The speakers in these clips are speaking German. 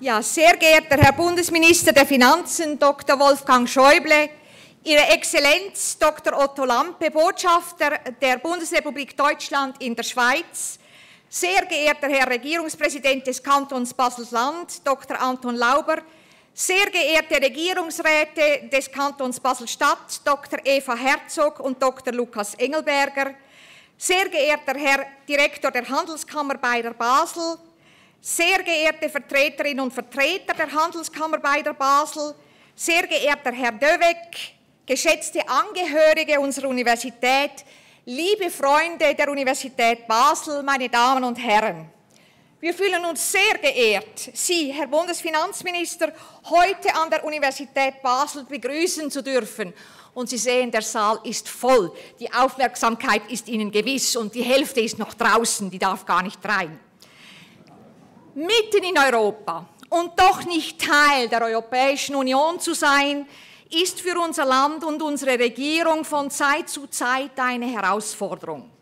Ja, sehr geehrter Herr Bundesminister der Finanzen, Dr. Wolfgang Schäuble, Ihre Exzellenz Dr. Otto Lampe, Botschafter der Bundesrepublik Deutschland in der Schweiz, sehr geehrter Herr Regierungspräsident des Kantons Basel-Land, Dr. Anton Lauber, sehr geehrte Regierungsräte des Kantons Basel-Stadt, Dr. Eva Herzog und Dr. Lukas Engelberger, sehr geehrter Herr Direktor der Handelskammer Beider Basel, sehr geehrte Vertreterinnen und Vertreter der Handelskammer Beider Basel, sehr geehrter Herr Döweg, geschätzte Angehörige unserer Universität, liebe Freunde der Universität Basel, meine Damen und Herren. Wir fühlen uns sehr geehrt, Sie, Herr Bundesfinanzminister, heute an der Universität Basel begrüßen zu dürfen. Und Sie sehen, der Saal ist voll, die Aufmerksamkeit ist Ihnen gewiss und die Hälfte ist noch draußen, die darf gar nicht rein. Mitten in Europa und doch nicht Teil der Europäischen Union zu sein, ist für unser Land und unsere Regierung von Zeit zu Zeit eine Herausforderung.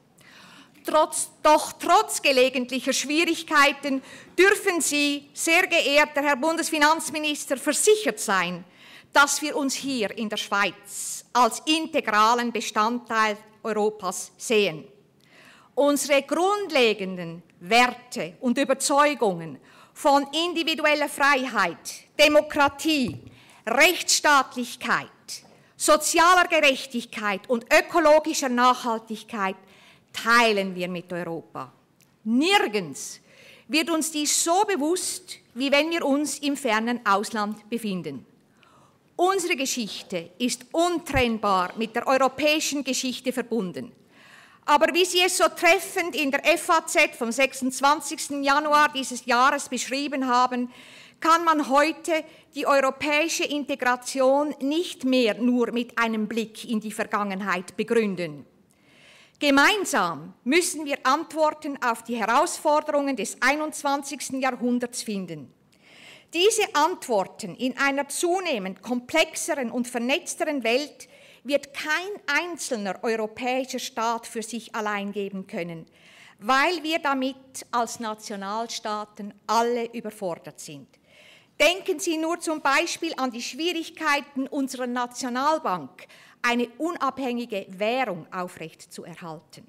Trotz gelegentlicher Schwierigkeiten dürfen Sie, sehr geehrter Herr Bundesfinanzminister, versichert sein, dass wir uns hier in der Schweiz als integralen Bestandteil Europas sehen. Unsere grundlegenden Werte und Überzeugungen von individueller Freiheit, Demokratie, Rechtsstaatlichkeit, sozialer Gerechtigkeit und ökologischer Nachhaltigkeit teilen wir mit Europa. Nirgends wird uns dies so bewusst, wie wenn wir uns im fernen Ausland befinden. Unsere Geschichte ist untrennbar mit der europäischen Geschichte verbunden. Aber wie Sie es so treffend in der FAZ vom 26. Januar dieses Jahres beschrieben haben, kann man heute die europäische Integration nicht mehr nur mit einem Blick in die Vergangenheit begründen. Gemeinsam müssen wir Antworten auf die Herausforderungen des 21. Jahrhunderts finden. Diese Antworten in einer zunehmend komplexeren und vernetzteren Welt wird kein einzelner europäischer Staat für sich allein geben können, weil wir damit als Nationalstaaten alle überfordert sind. Denken Sie nur zum Beispiel an die Schwierigkeiten unserer Nationalbank, eine unabhängige Währung aufrechtzuerhalten.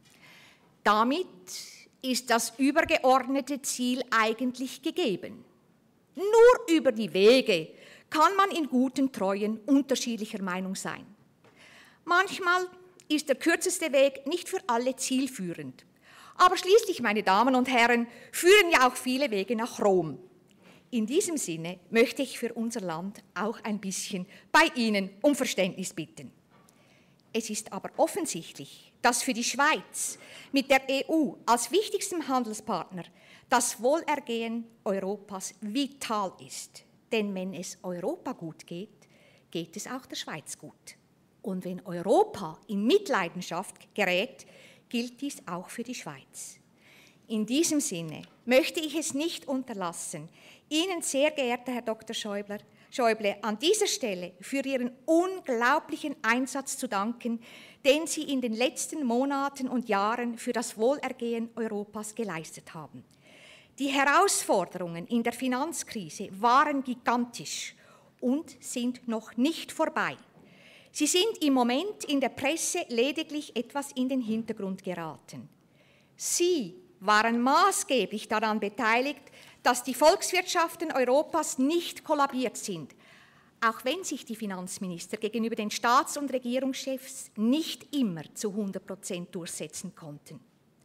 Damit ist das übergeordnete Ziel eigentlich gegeben. Nur über die Wege kann man in guten Treuen unterschiedlicher Meinung sein. Manchmal ist der kürzeste Weg nicht für alle zielführend. Aber schließlich, meine Damen und Herren, führen ja auch viele Wege nach Rom. In diesem Sinne möchte ich für unser Land auch ein bisschen bei Ihnen um Verständnis bitten. Es ist aber offensichtlich, dass für die Schweiz mit der EU als wichtigstem Handelspartner das Wohlergehen Europas vital ist. Denn wenn es Europa gut geht, geht es auch der Schweiz gut. Und wenn Europa in Mitleidenschaft gerät, gilt dies auch für die Schweiz. In diesem Sinne möchte ich es nicht unterlassen, Ihnen, sehr geehrter Herr Dr. Schäuble, an dieser Stelle für Ihren unglaublichen Einsatz zu danken, den Sie in den letzten Monaten und Jahren für das Wohlergehen Europas geleistet haben. Die Herausforderungen in der Finanzkrise waren gigantisch und sind noch nicht vorbei. Sie sind im Moment in der Presse lediglich etwas in den Hintergrund geraten. Sie waren maßgeblich daran beteiligt, dass die Volkswirtschaften Europas nicht kollabiert sind, auch wenn sich die Finanzminister gegenüber den Staats- und Regierungschefs nicht immer zu 100% durchsetzen konnten.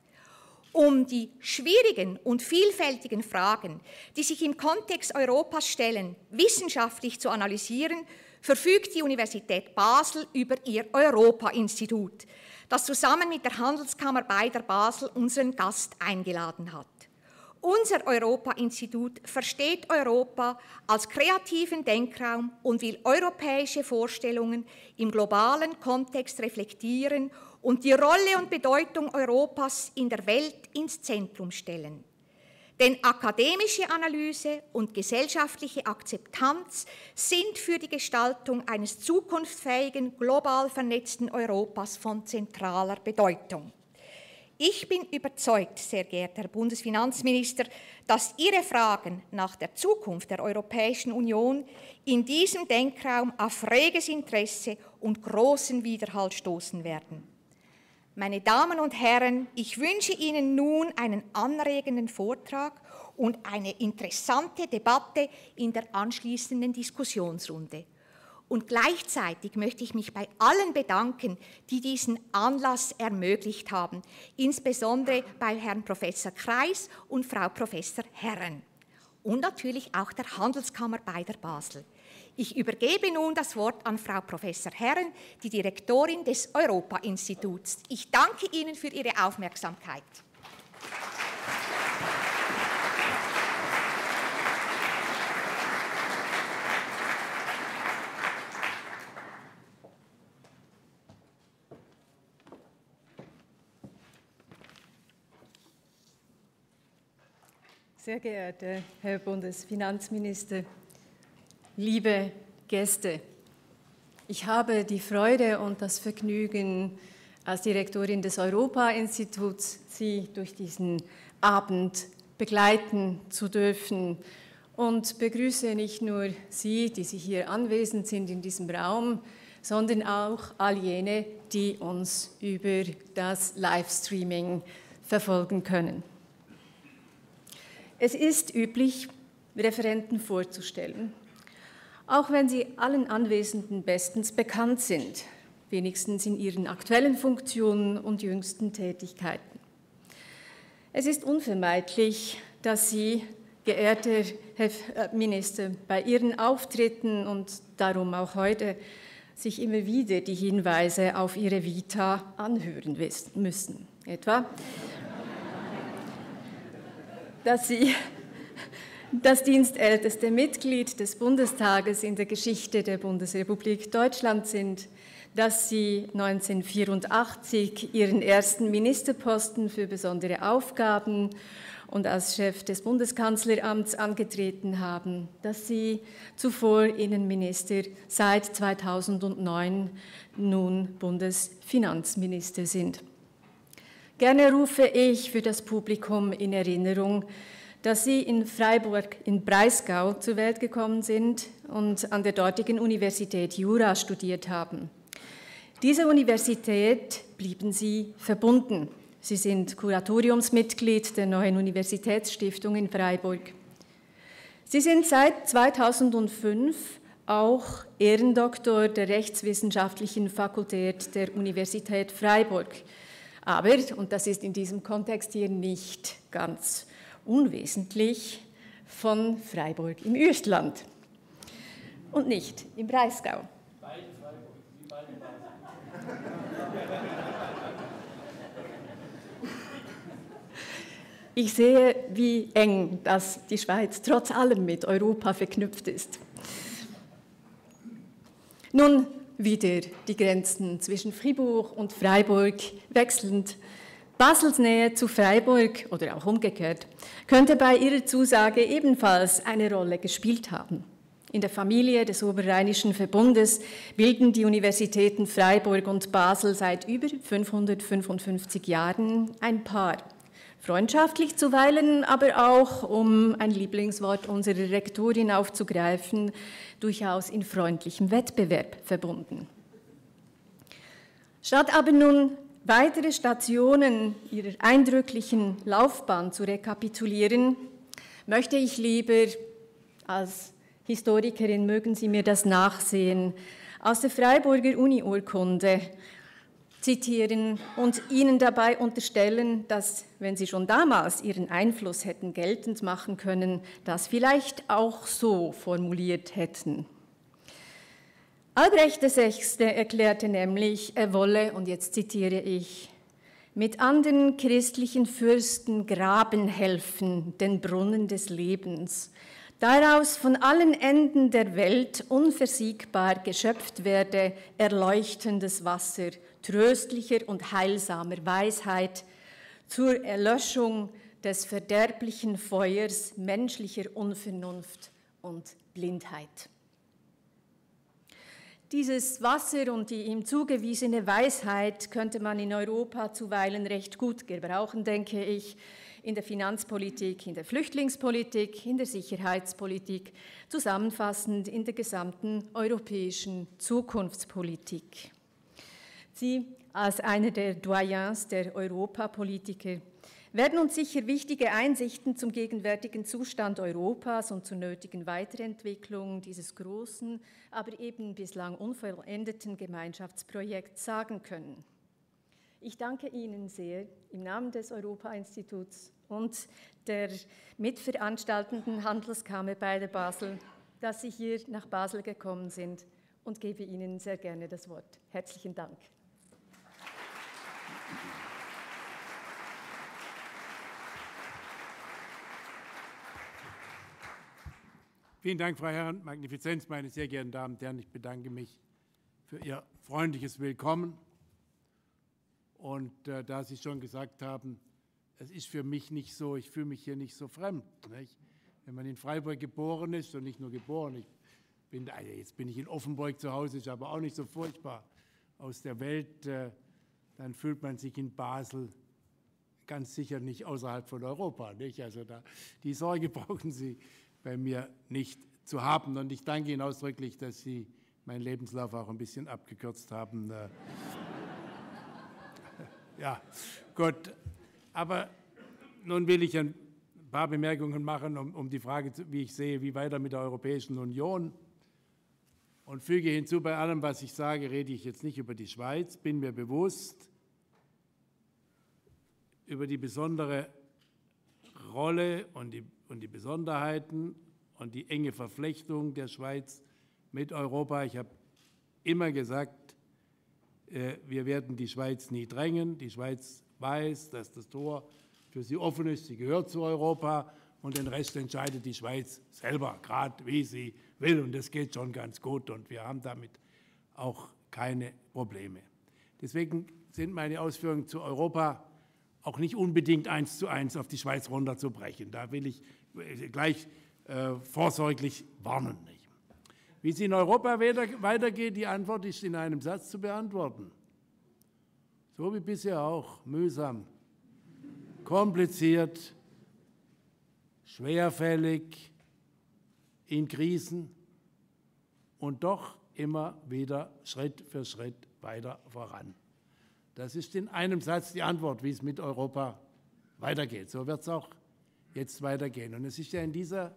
Um die schwierigen und vielfältigen Fragen, die sich im Kontext Europas stellen, wissenschaftlich zu analysieren, verfügt die Universität Basel über ihr Europa-Institut, das zusammen mit der Handelskammer Beider Basel unseren Gast eingeladen hat. Unser Europa-Institut versteht Europa als kreativen Denkraum und will europäische Vorstellungen im globalen Kontext reflektieren und die Rolle und Bedeutung Europas in der Welt ins Zentrum stellen. Denn akademische Analyse und gesellschaftliche Akzeptanz sind für die Gestaltung eines zukunftsfähigen, global vernetzten Europas von zentraler Bedeutung. Ich bin überzeugt, sehr geehrter Herr Bundesfinanzminister, dass Ihre Fragen nach der Zukunft der Europäischen Union in diesem Denkraum auf reges Interesse und großen Widerhall stoßen werden. Meine Damen und Herren, ich wünsche Ihnen nun einen anregenden Vortrag und eine interessante Debatte in der anschließenden Diskussionsrunde. Und gleichzeitig möchte ich mich bei allen bedanken, die diesen Anlass ermöglicht haben, insbesondere bei Herrn Professor Kreis und Frau Professor Herren und natürlich auch der Handelskammer Beider Basel. Ich übergebe nun das Wort an Frau Professor Herren, die Direktorin des Europa-Instituts. Ich danke Ihnen für Ihre Aufmerksamkeit. Sehr geehrter Herr Bundesfinanzminister, liebe Gäste, ich habe die Freude und das Vergnügen, als Direktorin des Europa-Instituts Sie durch diesen Abend begleiten zu dürfen und begrüße nicht nur Sie, die Sie hier anwesend sind in diesem Raum, sondern auch all jene, die uns über das Livestreaming verfolgen können. Es ist üblich, Referenten vorzustellen, auch wenn sie allen Anwesenden bestens bekannt sind, wenigstens in ihren aktuellen Funktionen und jüngsten Tätigkeiten. Es ist unvermeidlich, dass Sie, geehrter Herr Minister, bei Ihren Auftritten und darum auch heute sich immer wieder die Hinweise auf Ihre Vita anhören müssen. Etwa, dass Sie das dienstälteste Mitglied des Bundestages in der Geschichte der Bundesrepublik Deutschland sind, dass Sie 1984 Ihren ersten Ministerposten für besondere Aufgaben und als Chef des Bundeskanzleramts angetreten haben, dass Sie zuvor Innenminister, seit 2009 nun Bundesfinanzminister sind. Gerne rufe ich für das Publikum in Erinnerung, dass Sie in Freiburg im Breisgau zur Welt gekommen sind und an der dortigen Universität Jura studiert haben. Dieser Universität blieben Sie verbunden. Sie sind Kuratoriumsmitglied der neuen Universitätsstiftung in Freiburg. Sie sind seit 2005 auch Ehrendoktor der Rechtswissenschaftlichen Fakultät der Universität Freiburg. Aber, und das ist in diesem Kontext hier nicht ganz unwesentlich, von Freiburg im Üechtland und nicht im Breisgau. Beide Freiburg, wie beide Basel. Ich sehe, wie eng die Schweiz trotz allem mit Europa verknüpft ist. Nun wieder die Grenzen zwischen Fribourg und Freiburg wechselnd. Basels Nähe zu Freiburg oder auch umgekehrt könnte bei Ihrer Zusage ebenfalls eine Rolle gespielt haben. In der Familie des Oberrheinischen Verbundes bilden die Universitäten Freiburg und Basel seit über 555 Jahren ein Paar. Freundschaftlich zuweilen, aber auch, um ein Lieblingswort unserer Rektorin aufzugreifen, durchaus in freundlichem Wettbewerb verbunden. Statt aber nun weitere Stationen Ihrer eindrücklichen Laufbahn zu rekapitulieren, möchte ich lieber, als Historikerin mögen Sie mir das nachsehen, aus der Freiburger Uni-Urkunde zitieren und Ihnen dabei unterstellen, dass, wenn Sie schon damals Ihren Einfluss hätten geltend machen können, das vielleicht auch so formuliert hätten. Albrecht VI. Erklärte nämlich, er wolle, und jetzt zitiere ich, mit anderen christlichen Fürsten graben helfen, den Brunnen des Lebens, daraus von allen Enden der Welt unversiegbar geschöpft werde erleuchtendes Wasser, tröstlicher und heilsamer Weisheit, zur Erlöschung des verderblichen Feuers menschlicher Unvernunft und Blindheit. Dieses Wasser und die ihm zugewiesene Weisheit könnte man in Europa zuweilen recht gut gebrauchen, denke ich, in der Finanzpolitik, in der Flüchtlingspolitik, in der Sicherheitspolitik, zusammenfassend in der gesamten europäischen Zukunftspolitik. Sie als einer der Doyens der Europapolitiker werden uns sicher wichtige Einsichten zum gegenwärtigen Zustand Europas und zur nötigen Weiterentwicklung dieses großen, aber eben bislang unvollendeten Gemeinschaftsprojekts sagen können. Ich danke Ihnen sehr im Namen des Europa-Instituts und der mitveranstaltenden Handelskammer bei Basel, dass Sie hier nach Basel gekommen sind, und gebe Ihnen sehr gerne das Wort. Herzlichen Dank. Vielen Dank, Frau Herren, Magnifizenz, meine sehr geehrten Damen und Herren. Ich bedanke mich für Ihr freundliches Willkommen. Und da Sie schon gesagt haben, es ist für mich nicht so, ich fühle mich hier nicht so fremd. Nicht? Wenn man in Freiburg geboren ist und nicht nur geboren, jetzt bin ich in Offenburg zu Hause, ist aber auch nicht so furchtbar aus der Welt, dann fühlt man sich in Basel ganz sicher nicht außerhalb von Europa. Nicht? Also die Sorge brauchen Sie bei mir nicht zu haben. Und ich danke Ihnen ausdrücklich, dass Sie meinen Lebenslauf auch ein bisschen abgekürzt haben. Ja, gut. Aber nun will ich ein paar Bemerkungen machen, um die Frage, wie ich sehe, wie weiter mit der Europäischen Union. Und füge hinzu, bei allem, was ich sage, rede ich jetzt nicht über die Schweiz, bin mir bewusst über die besondere Rolle und die Besonderheiten und die enge Verflechtung der Schweiz mit Europa. Ich habe immer gesagt, wir werden die Schweiz nie drängen. Die Schweiz weiß, dass das Tor für sie offen ist. Sie gehört zu Europa und den Rest entscheidet die Schweiz selber, gerade wie sie will. Und das geht schon ganz gut und wir haben damit auch keine Probleme. Deswegen sind meine Ausführungen zu Europa auch nicht unbedingt 1:1 auf die Schweiz runterzubrechen. Da will ich gleich vorsorglich warnen. Nicht? Wie es in Europa weitergeht, die Antwort ist in einem Satz zu beantworten. So wie bisher auch, mühsam, kompliziert, schwerfällig, in Krisen und doch immer wieder Schritt für Schritt weiter voran. Das ist in einem Satz die Antwort, wie es mit Europa weitergeht. So wird es auch jetzt weitergehen. Und es ist ja in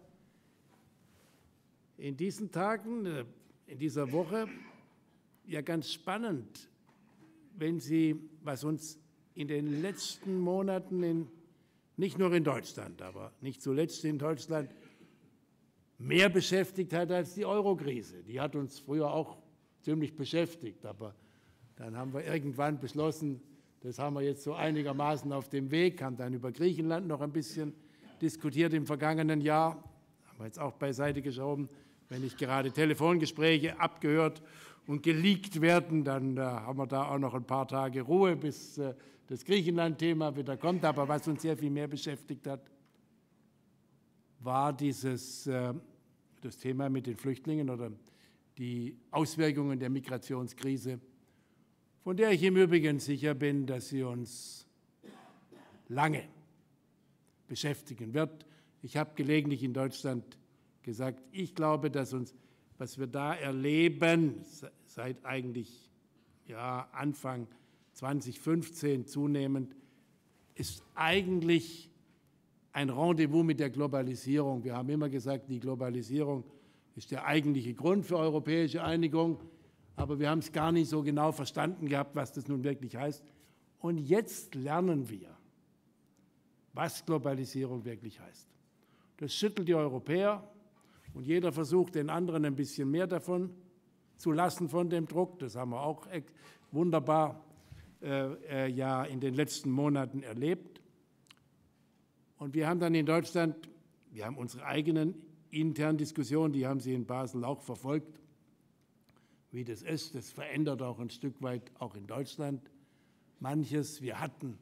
diesen Tagen, in dieser Woche ja ganz spannend, wenn Sie, was uns in den letzten Monaten, nicht nur in Deutschland, aber nicht zuletzt in Deutschland, mehr beschäftigt hat als die Euro-Krise. Die hat uns früher auch ziemlich beschäftigt, aber dann haben wir irgendwann beschlossen, das haben wir jetzt so einigermaßen auf dem Weg, haben dann über Griechenland noch ein bisschen diskutiert im vergangenen Jahr, haben wir jetzt auch beiseite geschoben. Wenn nicht gerade Telefongespräche abgehört und geleakt werden, dann haben wir da auch noch ein paar Tage Ruhe, bis das Griechenland-Thema wieder kommt. Aber was uns sehr viel mehr beschäftigt hat, war das Thema mit den Flüchtlingen oder die Auswirkungen der Migrationskrise, von der ich im Übrigen sicher bin, dass sie uns lange beschäftigen wird. Ich habe gelegentlich in Deutschland gesagt, ich glaube, dass uns, was wir da erleben, seit eigentlich Anfang 2015 zunehmend, ist eigentlich ein Rendezvous mit der Globalisierung. Wir haben immer gesagt, die Globalisierung ist der eigentliche Grund für europäische Einigung, aber wir haben es gar nicht so genau verstanden gehabt, was das nun wirklich heißt. Und jetzt lernen wir, was Globalisierung wirklich heißt. Das schüttelt die Europäer. Und jeder versucht, den anderen ein bisschen mehr davon zu lassen, von dem Druck. Das haben wir auch wunderbar in den letzten Monaten erlebt. Und wir haben dann in Deutschland, wir haben unsere eigenen internen Diskussionen, die haben Sie in Basel auch verfolgt, wie das ist. Das verändert auch ein Stück weit auch in Deutschland manches. Wir hatten,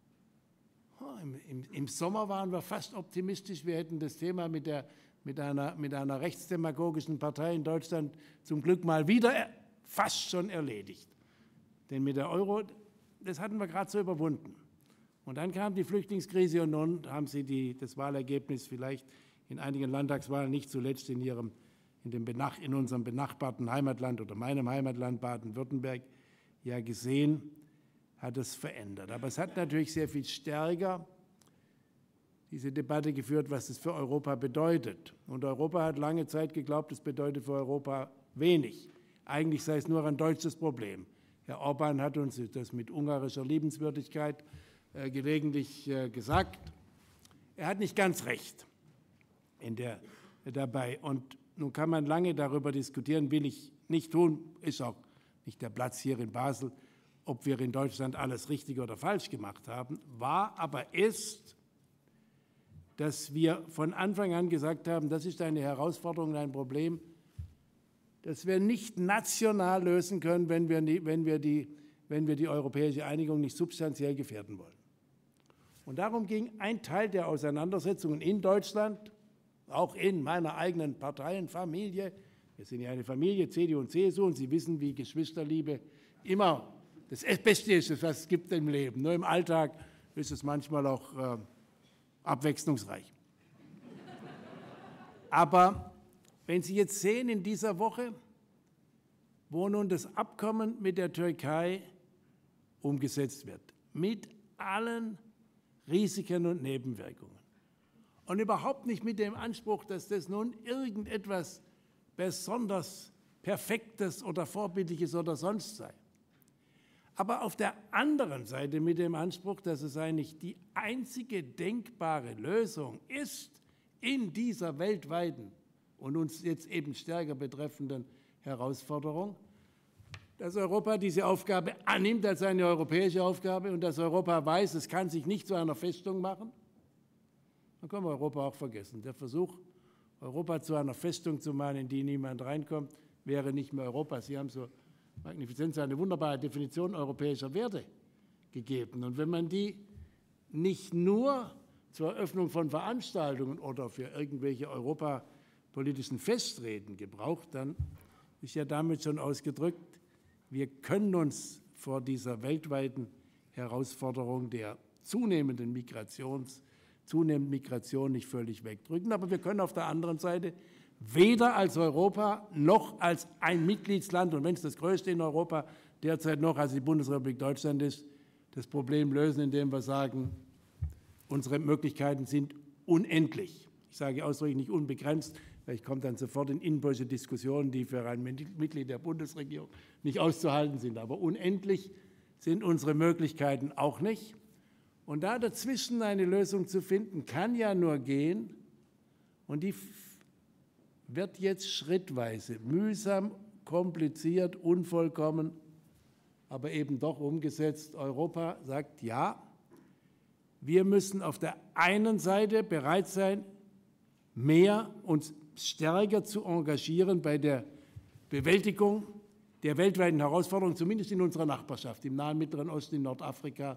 im Sommer waren wir fast optimistisch, wir hätten das Thema mit einer rechtsdemagogischen Partei in Deutschland zum Glück mal wieder fast schon erledigt. Denn mit der Euro, das hatten wir gerade so überwunden. Und dann kam die Flüchtlingskrise und nun haben Sie das Wahlergebnis vielleicht in einigen Landtagswahlen, nicht zuletzt in unserem benachbarten Heimatland oder meinem Heimatland Baden-Württemberg, ja gesehen, hat es verändert. Aber es hat natürlich sehr viel stärker diese Debatte geführt, was das für Europa bedeutet. Und Europa hat lange Zeit geglaubt, es bedeutet für Europa wenig. Eigentlich sei es nur ein deutsches Problem. Herr Orban hat uns das mit ungarischer Liebenswürdigkeit gelegentlich gesagt. Er hat nicht ganz recht dabei. Und nun kann man lange darüber diskutieren, will ich nicht tun, ist auch nicht der Platz hier in Basel, ob wir in Deutschland alles richtig oder falsch gemacht haben, war aber ist, dass wir von Anfang an gesagt haben, das ist eine Herausforderung und ein Problem, das wir nicht national lösen können, wenn wir die europäische Einigung nicht substanziell gefährden wollen. Und darum ging ein Teil der Auseinandersetzungen in Deutschland, auch in meiner eigenen Parteienfamilie. Wir sind ja eine Familie, CDU und CSU, und Sie wissen, wie Geschwisterliebe immer das Beste ist, was es gibt im Leben. Nur im Alltag ist es manchmal auch abwechslungsreich. Aber wenn Sie jetzt sehen in dieser Woche, wo nun das Abkommen mit der Türkei umgesetzt wird, mit allen Risiken und Nebenwirkungen und überhaupt nicht mit dem Anspruch, dass das nun irgendetwas besonders Perfektes oder Vorbildliches oder sonst sei. Aber auf der anderen Seite mit dem Anspruch, dass es eigentlich die einzige denkbare Lösung ist in dieser weltweiten und uns jetzt eben stärker betreffenden Herausforderung, dass Europa diese Aufgabe annimmt als eine europäische Aufgabe und dass Europa weiß, es kann sich nicht zu einer Festung machen, dann können wir Europa auch vergessen. Der Versuch, Europa zu einer Festung zu machen, in die niemand reinkommt, wäre nicht mehr Europa. Sie haben so Magnifizenz eine wunderbare Definition europäischer Werte gegeben. Und wenn man die nicht nur zur Eröffnung von Veranstaltungen oder für irgendwelche europapolitischen Festreden gebraucht, dann ist ja damit schon ausgedrückt, wir können uns vor dieser weltweiten Herausforderung der zunehmenden Migration nicht völlig wegdrücken. Aber wir können auf der anderen Seite weder als Europa noch als ein Mitgliedsland, und wenn es das größte in Europa derzeit noch als die Bundesrepublik Deutschland ist, das Problem lösen, indem wir sagen, unsere Möglichkeiten sind unendlich. Ich sage ausdrücklich nicht unbegrenzt, weil ich komme dann sofort in innenpolitische Diskussionen, die für ein Mitglied der Bundesregierung nicht auszuhalten sind. Aber unendlich sind unsere Möglichkeiten auch nicht. Und da dazwischen eine Lösung zu finden, kann ja nur gehen, und die wird jetzt schrittweise, mühsam, kompliziert, unvollkommen, aber eben doch umgesetzt. Europa sagt, ja, wir müssen auf der einen Seite bereit sein, uns stärker zu engagieren bei der Bewältigung der weltweiten Herausforderungen, zumindest in unserer Nachbarschaft, im Nahen Mittleren Osten, in Nordafrika,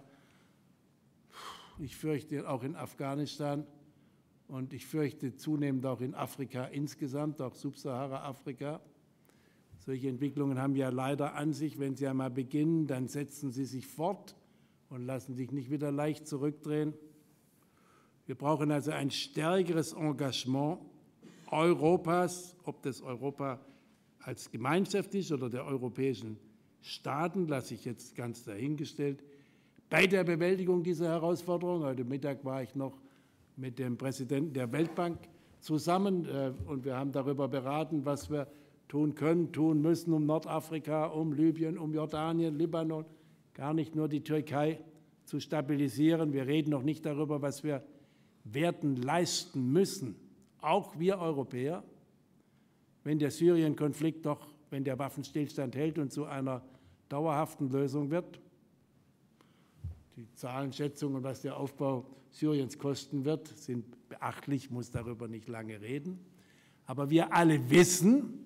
ich fürchte auch in Afghanistan und ich fürchte zunehmend auch in Afrika insgesamt, auch Subsahara-Afrika. Solche Entwicklungen haben ja leider an sich, wenn sie einmal beginnen, dann setzen sie sich fort und lassen sich nicht wieder leicht zurückdrehen. Wir brauchen also ein stärkeres Engagement Europas, ob das Europa als Gemeinschaft ist oder der europäischen Staaten, lasse ich jetzt ganz dahingestellt, bei der Bewältigung dieser Herausforderung. Heute Mittag war ich noch mit dem Präsidenten der Weltbank zusammen und wir haben darüber beraten, was wir tun können, tun müssen, um Nordafrika, um Libyen, um Jordanien, Libanon, gar nicht nur die Türkei zu stabilisieren. Wir reden noch nicht darüber, was wir werden leisten müssen, auch wir Europäer, wenn der Syrien-Konflikt doch, wenn der Waffenstillstand hält und zu einer dauerhaften Lösung wird. Die Zahlenschätzungen, was der Aufbau Syriens kosten wird, sind beachtlich, ich muss darüber nicht lange reden. Aber wir alle wissen,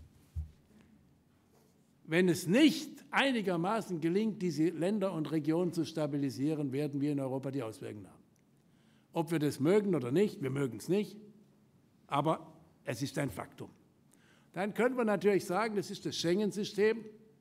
wenn es nicht einigermaßen gelingt, diese Länder und Regionen zu stabilisieren, werden wir in Europa die Auswirkungen haben. Ob wir das mögen oder nicht, wir mögen es nicht, aber es ist ein Faktum. Dann können wir natürlich sagen, das ist das Schengen-System,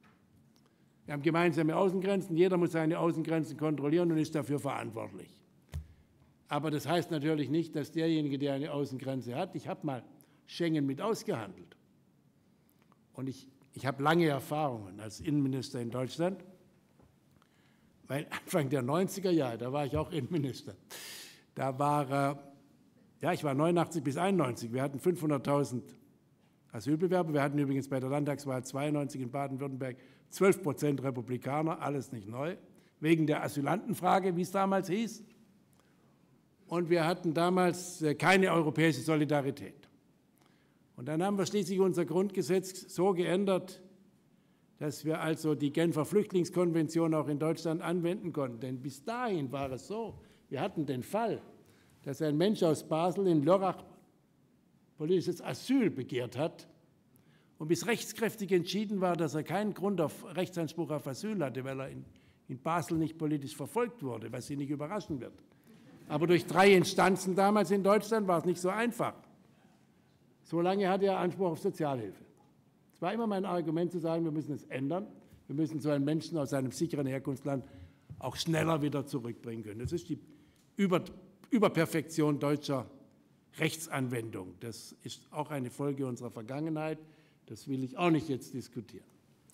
Wir haben gemeinsame Außengrenzen, jeder muss seine Außengrenzen kontrollieren und ist dafür verantwortlich. Aber das heißt natürlich nicht, dass derjenige, der eine Außengrenze hat, ich habe mal Schengen mit ausgehandelt. Und ich habe lange Erfahrungen als Innenminister in Deutschland, weil Anfang der 90er Jahre, da war ich auch Innenminister, da war, ich war 89 bis 91, wir hatten 500.000 Asylbewerber, wir hatten übrigens bei der Landtagswahl 92 in Baden-Württemberg 12% Republikaner, alles nicht neu, wegen der Asylantenfrage, wie es damals hieß. Und wir hatten damals keine europäische Solidarität. Und dann haben wir schließlich unser Grundgesetz so geändert, dass wir also die Genfer Flüchtlingskonvention auch in Deutschland anwenden konnten. Denn bis dahin war es so, wir hatten den Fall, dass ein Mensch aus Basel in Lörrach politisches Asyl begehrt hat und bis rechtskräftig entschieden war, dass er keinen Grund auf Rechtsanspruch auf Asyl hatte, weil er in Basel nicht politisch verfolgt wurde, was Sie nicht überraschen wird. Aber durch 3 Instanzen damals in Deutschland war es nicht so einfach. So lange hatte er Anspruch auf Sozialhilfe. Es war immer mein Argument zu sagen, wir müssen es ändern. Wir müssen so einen Menschen aus einem sicheren Herkunftsland auch schneller wieder zurückbringen können. Das ist die Überperfektion deutscher Rechtsanwendung. Das ist auch eine Folge unserer Vergangenheit. Das will ich auch nicht jetzt diskutieren.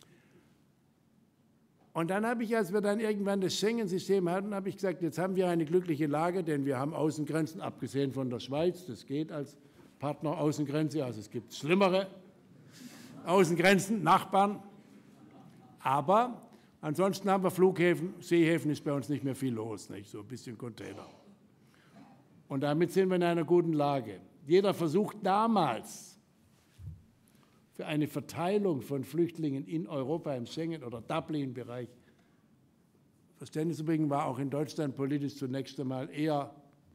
Und dann habe ich, als wir dann irgendwann das Schengen-System hatten, habe ich gesagt, jetzt haben wir eine glückliche Lage, denn wir haben Außengrenzen, abgesehen von der Schweiz, das geht als Partner-Außengrenze, also es gibt schlimmere Außengrenzen, Nachbarn. Aber ansonsten haben wir Flughäfen, Seehäfen ist bei uns nicht mehr viel los, nicht? So ein bisschen Container. Und damit sind wir in einer guten Lage. Jeder Versuch damals für eine Verteilung von Flüchtlingen in Europa im Schengen- oder Dublin-Bereich, Verständnisübrigens war auch in Deutschland politisch zunächst einmal eher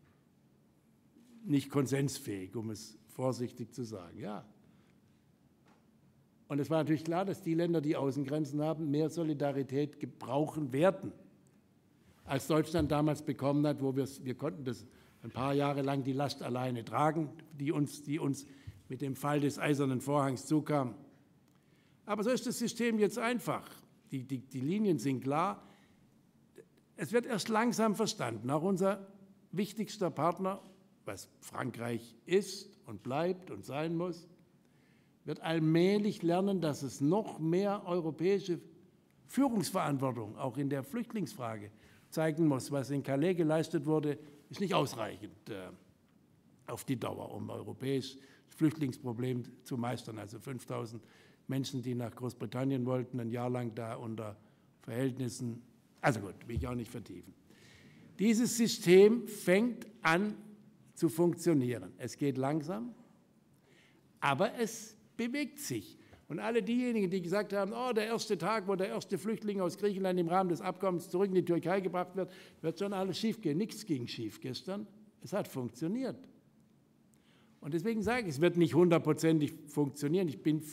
nicht konsensfähig, um es vorsichtig zu sagen. Ja. Und es war natürlich klar, dass die Länder, die Außengrenzen haben, mehr Solidarität gebrauchen werden, als Deutschland damals bekommen hat, wo wir konnten das ein paar Jahre lang die Last alleine tragen, die uns mit dem Fall des Eisernen Vorhangs zukam. Aber so ist das System jetzt einfach. Die Linien sind klar. Es wird erst langsam verstanden. Auch unser wichtigster Partner, was Frankreich ist und bleibt und sein muss, wird allmählich lernen, dass es noch mehr europäische Führungsverantwortung auch in der Flüchtlingsfrage zeigen muss. Was in Calais geleistet wurde, ist nicht ausreichend auf die Dauer, um europäisch das Flüchtlingsproblem zu meistern. Also 5.000 Menschen, die nach Großbritannien wollten, ein Jahr lang da unter Verhältnissen. Also gut, will ich auch nicht vertiefen. Dieses System fängt an zu funktionieren. Es geht langsam, aber es bewegt sich. Und alle diejenigen, die gesagt haben, oh, der erste Tag, wo der erste Flüchtling aus Griechenland im Rahmen des Abkommens zurück in die Türkei gebracht wird, wird schon alles schiefgehen. Nichts ging schief gestern. Es hat funktioniert. Und deswegen sage ich, es wird nicht hundertprozentig funktionieren. Ich bin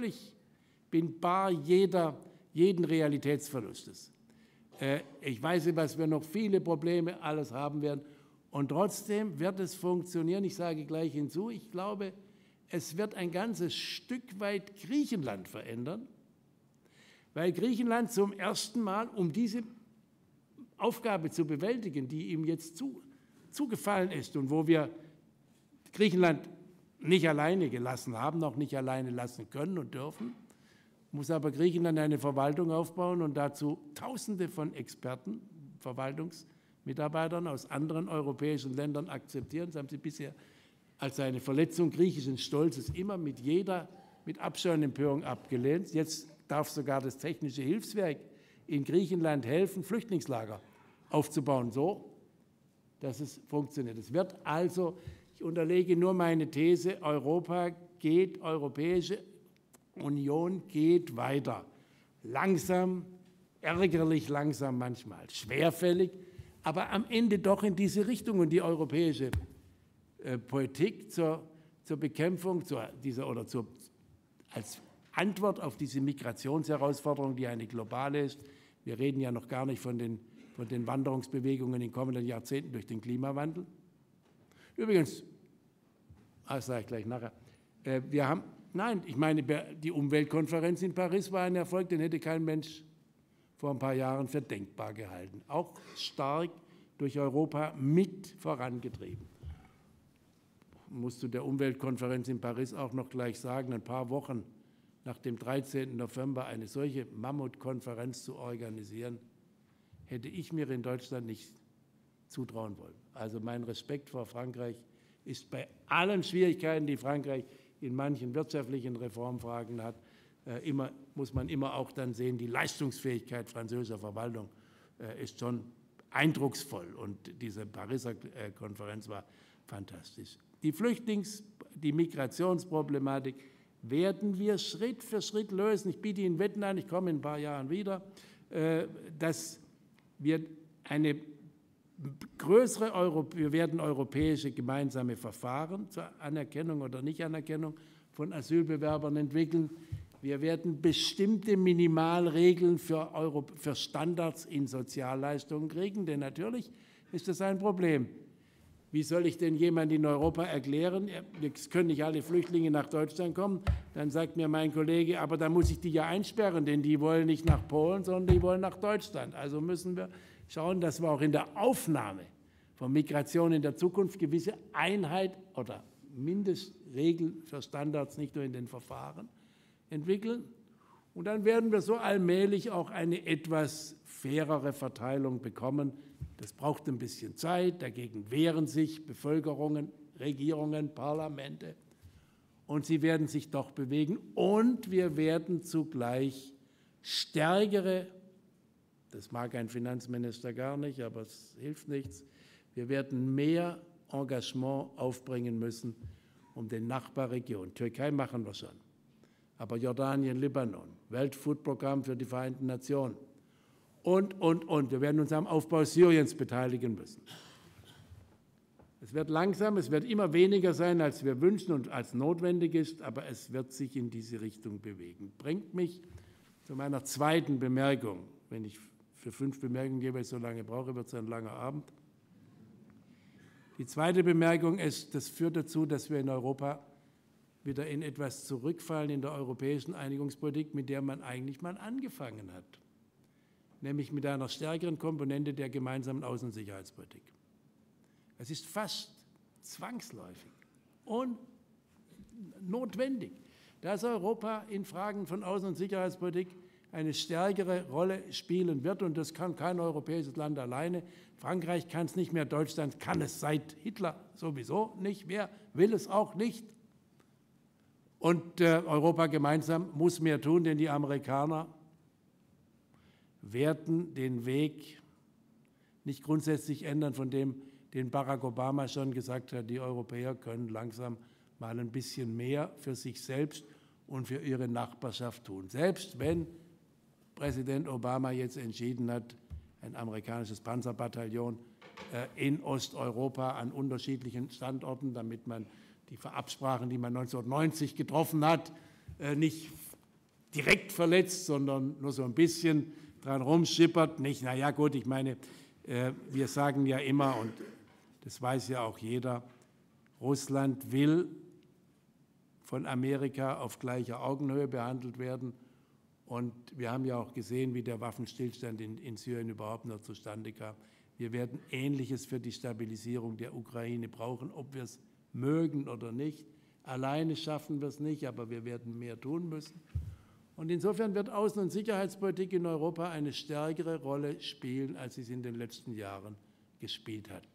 bar jeden Realitätsverlustes. Ich weiß, dass wir noch viele Probleme alles haben werden. Und trotzdem wird es funktionieren. Ich sage gleich hinzu, ich glaube, es wird ein ganzes Stück weit Griechenland verändern, weil Griechenland zum ersten Mal, um diese Aufgabe zu bewältigen, die ihm jetzt zugefallen ist und wo wir Griechenland nicht alleine gelassen haben, noch nicht alleine lassen können und dürfen, muss aber Griechenland eine Verwaltung aufbauen und dazu Tausende von Experten, Verwaltungsmitarbeitern aus anderen europäischen Ländern akzeptieren. Das haben sie bisher als eine Verletzung griechischen Stolzes immer mit Abscheu und Empörung abgelehnt. Jetzt darf sogar das Technische Hilfswerk in Griechenland helfen, Flüchtlingslager aufzubauen, so dass es funktioniert. Es wird also, ich unterlege nur meine These, Europäische Union geht weiter. Langsam, ärgerlich langsam manchmal, schwerfällig, aber am Ende doch in diese Richtung. Und die europäische Politik zur Bekämpfung als Antwort auf diese Migrationsherausforderung, die eine globale ist. Wir reden ja noch gar nicht von den Wanderungsbewegungen in den kommenden Jahrzehnten durch den Klimawandel. Übrigens, das sage ich gleich nachher, die Umweltkonferenz in Paris war ein Erfolg, den hätte kein Mensch vor ein paar Jahren für denkbar gehalten, auch stark durch Europa mit vorangetrieben. Ich muss zu der Umweltkonferenz in Paris auch noch gleich sagen, ein paar Wochen nach dem 13. November eine solche Mammutkonferenz zu organisieren, hätte ich mir in Deutschland nicht zutrauen wollen. Also mein Respekt vor Frankreich ist bei allen Schwierigkeiten, die Frankreich in manchen wirtschaftlichen Reformfragen hat, muss man immer auch dann sehen, die Leistungsfähigkeit französischer Verwaltung ist schon eindrucksvoll. Und diese Pariser Konferenz war fantastisch. Die Migrationsproblematik werden wir Schritt für Schritt lösen. Ich biete Ihnen Wetten an, ich komme in ein paar Jahren wieder, dass wir wir werden europäische gemeinsame Verfahren zur Anerkennung oder Nichtanerkennung von Asylbewerbern entwickeln. Wir werden bestimmte Minimalregeln für Standards in Sozialleistungen kriegen, denn natürlich ist das ein Problem. Wie soll ich denn jemand in Europa erklären, es können nicht alle Flüchtlinge nach Deutschland kommen? Dann sagt mir mein Kollege, aber da muss ich die ja einsperren, denn die wollen nicht nach Polen, sondern die wollen nach Deutschland. Also müssen wir schauen, dass wir auch in der Aufnahme von Migration in der Zukunft gewisse Einheit oder Mindestregeln für Standards, nicht nur in den Verfahren, entwickeln. Und dann werden wir so allmählich auch eine etwas fairere Verteilung bekommen. Das braucht ein bisschen Zeit, dagegen wehren sich Bevölkerungen, Regierungen, Parlamente. Und sie werden sich doch bewegen. Und wir werden zugleich stärkere, das mag ein Finanzminister gar nicht, aber es hilft nichts, wir werden mehr Engagement aufbringen müssen, um den Nachbarregionen. Türkei machen wir schon, aber Jordanien, Libanon, Weltfoodprogramm für die Vereinten Nationen und. Wir werden uns am Aufbau Syriens beteiligen müssen. Es wird langsam, es wird immer weniger sein, als wir wünschen und als notwendig ist, aber es wird sich in diese Richtung bewegen. Bringt mich zu meiner zweiten Bemerkung. Wenn ich für 5 Bemerkungen jeweils so lange brauche, wird es ein langer Abend. Die zweite Bemerkung ist, das führt dazu, dass wir in Europa wieder in etwas zurückfallen in der europäischen Einigungspolitik, mit der man eigentlich mal angefangen hat, nämlich mit einer stärkeren Komponente der gemeinsamen Außen- und Sicherheitspolitik. Es ist fast zwangsläufig und notwendig, dass Europa in Fragen von Außen- und Sicherheitspolitik eine stärkere Rolle spielen wird, und das kann kein europäisches Land alleine. Frankreich kann es nicht mehr, Deutschland kann es seit Hitler sowieso nicht mehr, will es auch nicht. Und Europa gemeinsam muss mehr tun, denn die Amerikaner werden den Weg nicht grundsätzlich ändern, von dem, den Barack Obama schon gesagt hat, die Europäer können langsam mal ein bisschen mehr für sich selbst und für ihre Nachbarschaft tun. Selbst wenn Präsident Obama jetzt entschieden hat, ein amerikanisches Panzerbataillon in Osteuropa an unterschiedlichen Standorten, damit man die Absprachen, die man 1990 getroffen hat, nicht direkt verletzt, sondern nur so ein bisschen dran rumschippert. Nicht, naja gut, ich meine, wir sagen ja immer, und das weiß ja auch jeder, Russland will von Amerika auf gleicher Augenhöhe behandelt werden. Und wir haben ja auch gesehen, wie der Waffenstillstand in Syrien überhaupt noch zustande kam. Wir werden Ähnliches für die Stabilisierung der Ukraine brauchen, ob wir es mögen oder nicht. Alleine schaffen wir es nicht, aber wir werden mehr tun müssen. Und insofern wird Außen- und Sicherheitspolitik in Europa eine stärkere Rolle spielen, als sie es in den letzten Jahren gespielt hat.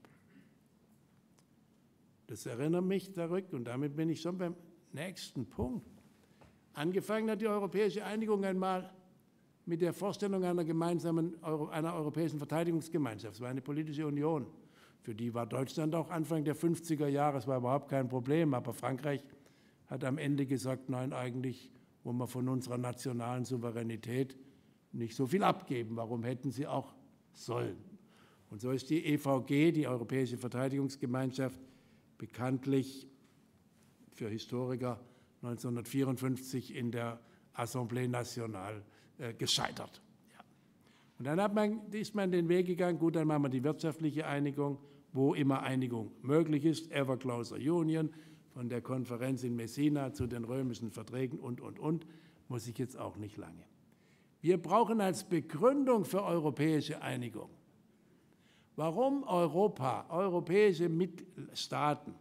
Das erinnert mich zurück, und damit bin ich schon beim nächsten Punkt. Angefangen hat die europäische Einigung einmal mit der Vorstellung einer europäischen Verteidigungsgemeinschaft. Es war eine politische Union. Für die war Deutschland auch Anfang der 50er Jahre, es war überhaupt kein Problem. Aber Frankreich hat am Ende gesagt, nein, eigentlich wollen wir von unserer nationalen Souveränität nicht so viel abgeben. Warum hätten sie auch sollen? Und so ist die EVG, die Europäische Verteidigungsgemeinschaft, bekanntlich für Historiker 1954 in der Assemblée Nationale gescheitert. Ja. Und dann ist man den Weg gegangen, gut, dann machen wir die wirtschaftliche Einigung, wo immer Einigung möglich ist, ever closer union, von der Konferenz in Messina zu den römischen Verträgen und, muss ich jetzt auch nicht lange. Wir brauchen als Begründung für europäische Einigung, warum Europa, europäische Staaten,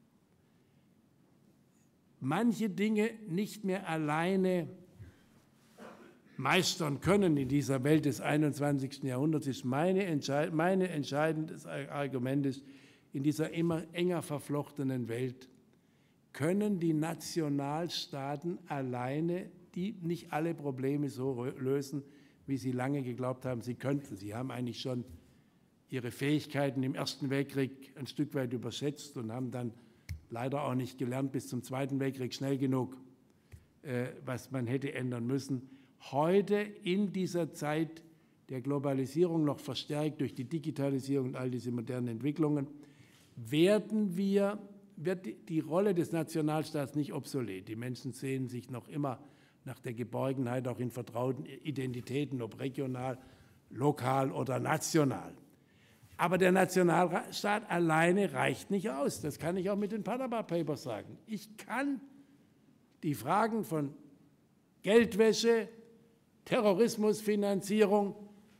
manche Dinge nicht mehr alleine meistern können in dieser Welt des 21. Jahrhunderts, ist meine entscheidendes Argument ist, in dieser immer enger verflochtenen Welt können die Nationalstaaten alleine nicht alle Probleme so lösen, wie sie lange geglaubt haben, sie könnten. Sie haben eigentlich schon ihre Fähigkeiten im Ersten Weltkrieg ein Stück weit überschätzt und haben dann leider auch nicht gelernt bis zum Zweiten Weltkrieg schnell genug, was man hätte ändern müssen. Heute in dieser Zeit der Globalisierung, noch verstärkt durch die Digitalisierung und all diese modernen Entwicklungen, wird die Rolle des Nationalstaats nicht obsolet. Die Menschen sehen sich noch immer nach der Geborgenheit auch in vertrauten Identitäten, ob regional, lokal oder national. Aber der Nationalstaat alleine reicht nicht aus. Das kann ich auch mit den Panama Papers sagen. Ich kann die Fragen von Geldwäsche, Terrorismusfinanzierung,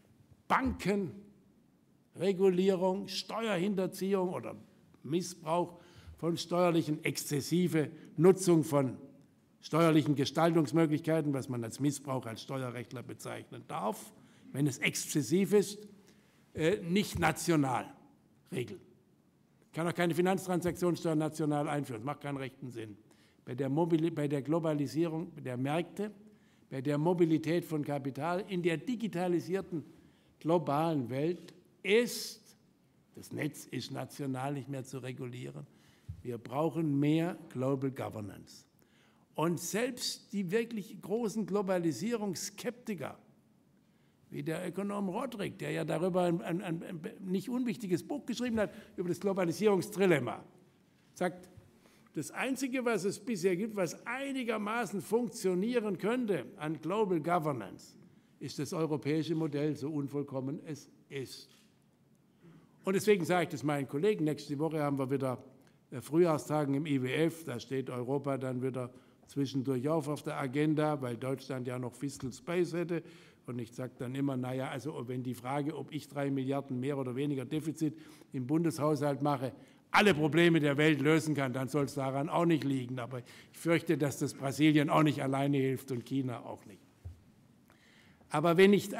Bankenregulierung, Steuerhinterziehung oder Missbrauch von steuerlichen, exzessive Nutzung von steuerlichen Gestaltungsmöglichkeiten, was man als Missbrauch als Steuerrechtler bezeichnen darf, wenn es exzessiv ist, nicht national regeln. Ich kann auch keine Finanztransaktionssteuer national einführen, das macht keinen rechten Sinn. Bei der Globalisierung der Märkte, bei der Mobilität von Kapital in der digitalisierten globalen Welt das Netz ist national nicht mehr zu regulieren. Wir brauchen mehr Global Governance. Und selbst die wirklich großen Globalisierungsskeptiker, wie der Ökonom Rodrik, der ja darüber ein nicht unwichtiges Buch geschrieben hat, über das Globalisierungstrilemma, sagt, das Einzige, was es bisher gibt, was einigermaßen funktionieren könnte an Global Governance, ist das europäische Modell, so unvollkommen es ist. Und deswegen sage ich das meinen Kollegen, nächste Woche haben wir wieder Frühjahrstagen im IWF, da steht Europa dann wieder zwischendurch auf der Agenda, weil Deutschland ja noch Fiscal Space hätte. Und ich sage dann immer, naja, also wenn die Frage, ob ich 3 Milliarden mehr oder weniger Defizit im Bundeshaushalt mache, alle Probleme der Welt lösen kann, dann soll es daran auch nicht liegen. Aber ich fürchte, dass das Brasilien auch nicht alleine hilft und China auch nicht. Aber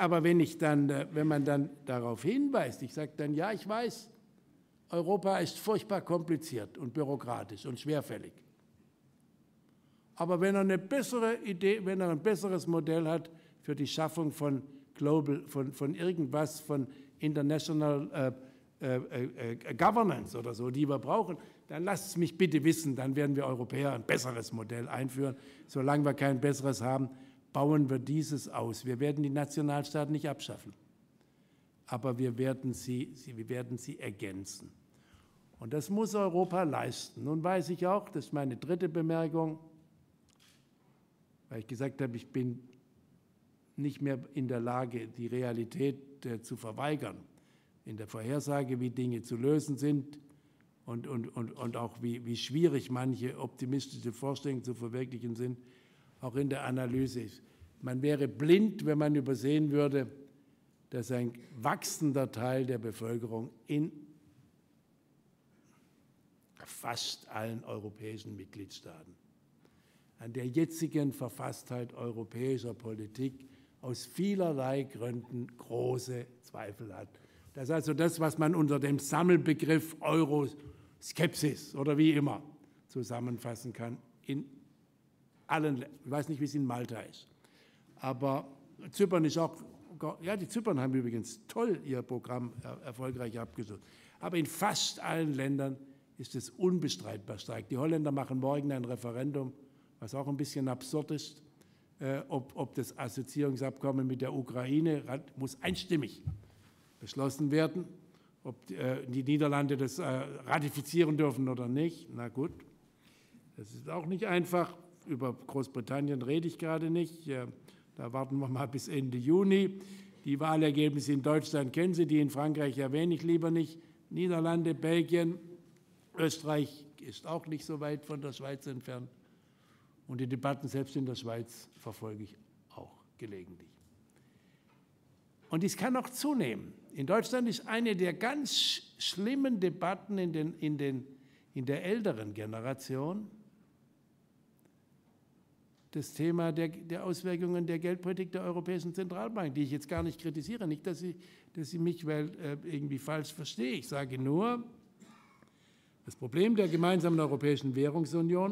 wenn man dann darauf hinweist, ich sage dann, ja, ich weiß, Europa ist furchtbar kompliziert und bürokratisch und schwerfällig. Aber wenn er eine bessere Idee, wenn er ein besseres Modell hat für die Schaffung von irgendwas, von International Governance oder so, die wir brauchen, dann lasst es mich bitte wissen, dann werden wir Europäer ein besseres Modell einführen. Solange wir kein besseres haben, bauen wir dieses aus. Wir werden die Nationalstaaten nicht abschaffen, aber wir werden sie ergänzen. Und das muss Europa leisten. Nun weiß ich auch, das ist meine dritte Bemerkung, weil ich gesagt habe, ich bin nicht mehr in der Lage, die Realität zu verweigern, in der Vorhersage, wie Dinge zu lösen sind und auch wie schwierig manche optimistische Vorstellungen zu verwirklichen sind, auch in der Analyse. Man wäre blind, wenn man übersehen würde, dass ein wachsender Teil der Bevölkerung in fast allen europäischen Mitgliedstaaten an der jetzigen Verfasstheit europäischer Politik aus vielerlei Gründen große Zweifel hat. Das ist also das, was man unter dem Sammelbegriff Euroskepsis oder wie immer zusammenfassen kann. In allen, ich weiß nicht, wie es in Malta ist, aber Zypern ist auch, ja, die Zypern haben übrigens toll ihr Programm erfolgreich abgeschlossen, aber in fast allen Ländern ist es unbestreitbar stark. Die Holländer machen morgen ein Referendum, was auch ein bisschen absurd ist, ob das Assoziierungsabkommen mit der Ukraine muss einstimmig beschlossen werden, ob die Niederlande das ratifizieren dürfen oder nicht. Na gut, das ist auch nicht einfach. Über Großbritannien rede ich gerade nicht. Da warten wir mal bis Ende Juni. Die Wahlergebnisse in Deutschland kennen Sie, die in Frankreich erwähne ich lieber nicht. Niederlande, Belgien, Österreich ist auch nicht so weit von der Schweiz entfernt. Und die Debatten selbst in der Schweiz verfolge ich auch gelegentlich. Und dies kann noch zunehmen. In Deutschland ist eine der ganz schlimmen Debatten in der älteren Generation das Thema der Auswirkungen der Geldpolitik der Europäischen Zentralbank, die ich jetzt gar nicht kritisiere. Nicht, dass Sie mich irgendwie falsch verstehen. Ich sage nur, das Problem der gemeinsamen Europäischen Währungsunion,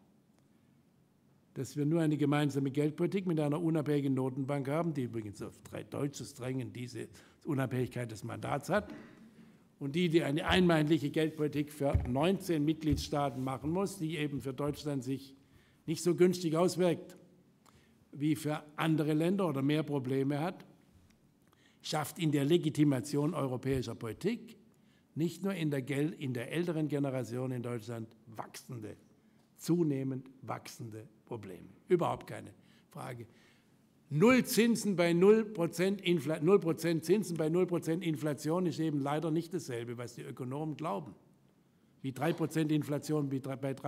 dass wir nur eine gemeinsame Geldpolitik mit einer unabhängigen Notenbank haben, die übrigens auf deutsches Drängen diese Unabhängigkeit des Mandats hat, und die eine einheitliche Geldpolitik für 19 Mitgliedstaaten machen muss, die eben für Deutschland sich nicht so günstig auswirkt wie für andere Länder oder mehr Probleme hat, schafft in der Legitimation europäischer Politik nicht nur in der älteren Generation in Deutschland zunehmend wachsende Probleme. Überhaupt keine Frage. 0 Zinsen bei 0% Zinsen bei 0% Inflation ist eben leider nicht dasselbe, was die Ökonomen glauben. Wie 3% Inflation bei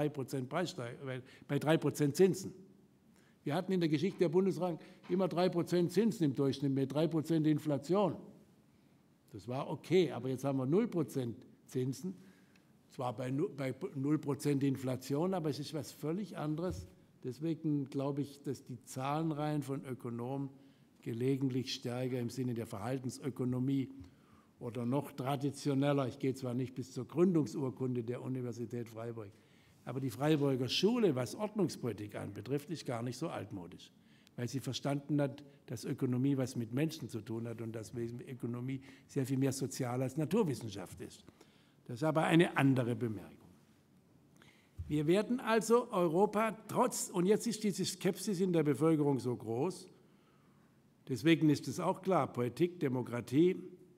3% Zinsen. Wir hatten in der Geschichte der Bundesbank immer 3% Zinsen im Durchschnitt mit 3% Inflation. Das war okay, aber jetzt haben wir 0% Zinsen, zwar bei 0% Inflation, aber es ist was völlig anderes. Deswegen glaube ich, dass die Zahlenreihen von Ökonomen gelegentlich stärker im Sinne der Verhaltensökonomie oder noch traditioneller, ich gehe zwar nicht bis zur Gründungsurkunde der Universität Freiburg, aber die Freiburger Schule, was Ordnungspolitik anbetrifft, ist gar nicht so altmodisch, weil sie verstanden hat, dass Ökonomie was mit Menschen zu tun hat und dass Ökonomie sehr viel mehr sozial als Naturwissenschaft ist. Das ist aber eine andere Bemerkung. Wir werden also Europa und jetzt ist diese Skepsis in der Bevölkerung so groß, deswegen ist es auch klar, Politik, Demokratie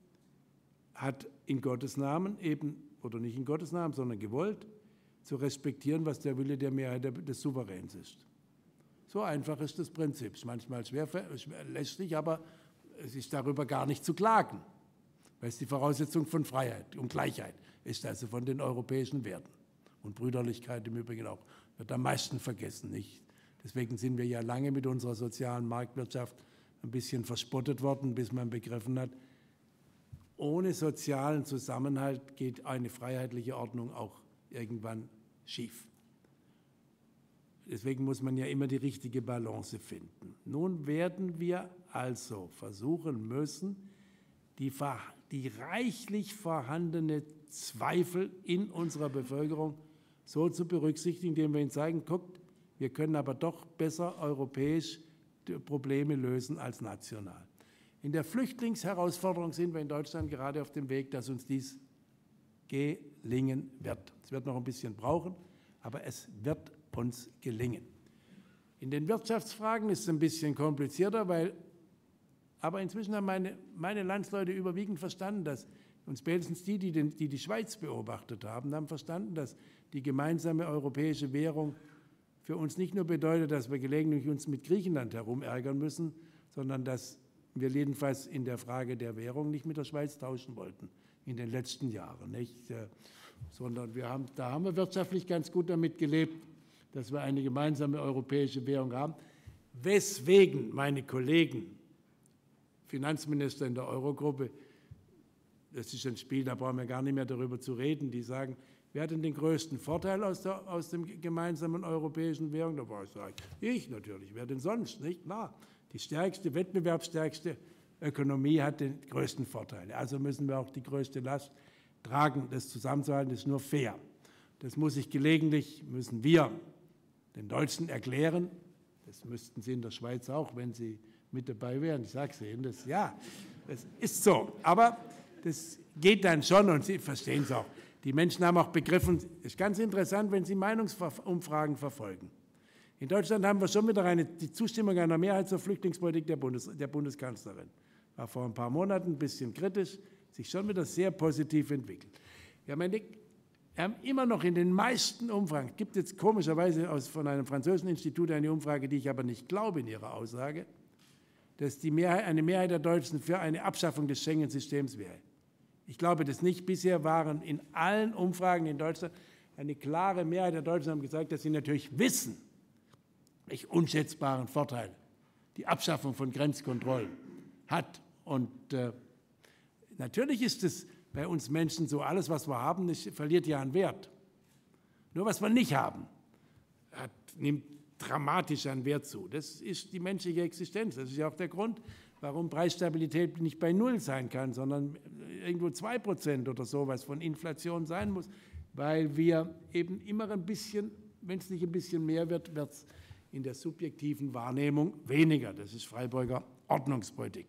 hat in Gottes Namen eben, oder nicht in Gottes Namen, sondern gewollt, zu respektieren, was der Wille der Mehrheit des Souveräns ist. So einfach ist das Prinzip. Es ist manchmal schwer lästig, aber es ist darüber gar nicht zu klagen, weil es die Voraussetzung von Freiheit und Gleichheit ist, also von den europäischen Werten. Und Brüderlichkeit im Übrigen auch, wird am meisten vergessen. Nicht? Deswegen sind wir ja lange mit unserer sozialen Marktwirtschaft ein bisschen verspottet worden, bis man begriffen hat, ohne sozialen Zusammenhalt geht eine freiheitliche Ordnung auch irgendwann schief. Deswegen muss man ja immer die richtige Balance finden. Nun werden wir also versuchen müssen, die reichlich vorhandene Zweifel in unserer Bevölkerung so zu berücksichtigen, indem wir ihnen zeigen, guckt, wir können aber doch besser europäisch die Probleme lösen als national. In der Flüchtlingsherausforderung sind wir in Deutschland gerade auf dem Weg, dass uns dies gelingen wird. Es wird noch ein bisschen brauchen, aber es wird uns gelingen. In den Wirtschaftsfragen ist es ein bisschen komplizierter, aber inzwischen haben meine Landsleute überwiegend verstanden, dass, und spätestens die Schweiz beobachtet haben verstanden, dass die gemeinsame europäische Währung für uns nicht nur bedeutet, dass wir gelegentlich uns mit Griechenland herumärgern müssen, sondern dass wir jedenfalls in der Frage der Währung nicht mit der Schweiz tauschen wollten in den letzten Jahren, nicht? Sondern da haben wir wirtschaftlich ganz gut damit gelebt, dass wir eine gemeinsame europäische Währung haben, weswegen meine Kollegen, Finanzminister in der Eurogruppe, das ist ein Spiel, da brauchen wir gar nicht mehr darüber zu reden, die sagen, wer hat denn den größten Vorteil aus dem gemeinsamen europäischen Währung? Da war ich natürlich, wer denn sonst, nicht? Klar, die wettbewerbsstärkste Ökonomie hat den größten Vorteil. Also müssen wir auch die größte Last tragen, das zusammenzuhalten, ist nur fair. Das müssen wir den Deutschen erklären, das müssten sie in der Schweiz auch, wenn sie mit dabei wären. Ich sage es Ihnen, das ist so. Aber das geht dann schon und Sie verstehen es auch. Die Menschen haben auch begriffen, es ist ganz interessant, wenn Sie Meinungsumfragen verfolgen. In Deutschland haben wir schon wieder die Zustimmung einer Mehrheit zur Flüchtlingspolitik der Bundeskanzlerin. War vor ein paar Monaten ein bisschen kritisch, sich schon wieder sehr positiv entwickelt. Wir haben immer noch in den meisten Umfragen, es gibt jetzt komischerweise von einem französischen Institut eine Umfrage, die ich aber nicht glaube in ihrer Aussage, dass eine Mehrheit der Deutschen für eine Abschaffung des Schengen-Systems wäre. Ich glaube das nicht. Bisher waren in allen Umfragen in Deutschland eine klare Mehrheit der Deutschen haben gesagt, dass sie natürlich wissen, welche unschätzbaren Vorteile die Abschaffung von Grenzkontrollen hat Und natürlich ist es bei uns Menschen so, alles, was wir haben, verliert ja an Wert. Nur was wir nicht haben, nimmt dramatisch an Wert zu. Das ist die menschliche Existenz. Das ist ja auch der Grund, warum Preisstabilität nicht bei Null sein kann, sondern irgendwo 2% oder sowas von Inflation sein muss, weil wir eben immer ein bisschen, wenn es nicht ein bisschen mehr wird, wird es in der subjektiven Wahrnehmung weniger. Das ist Freiburger Ordnungspolitik.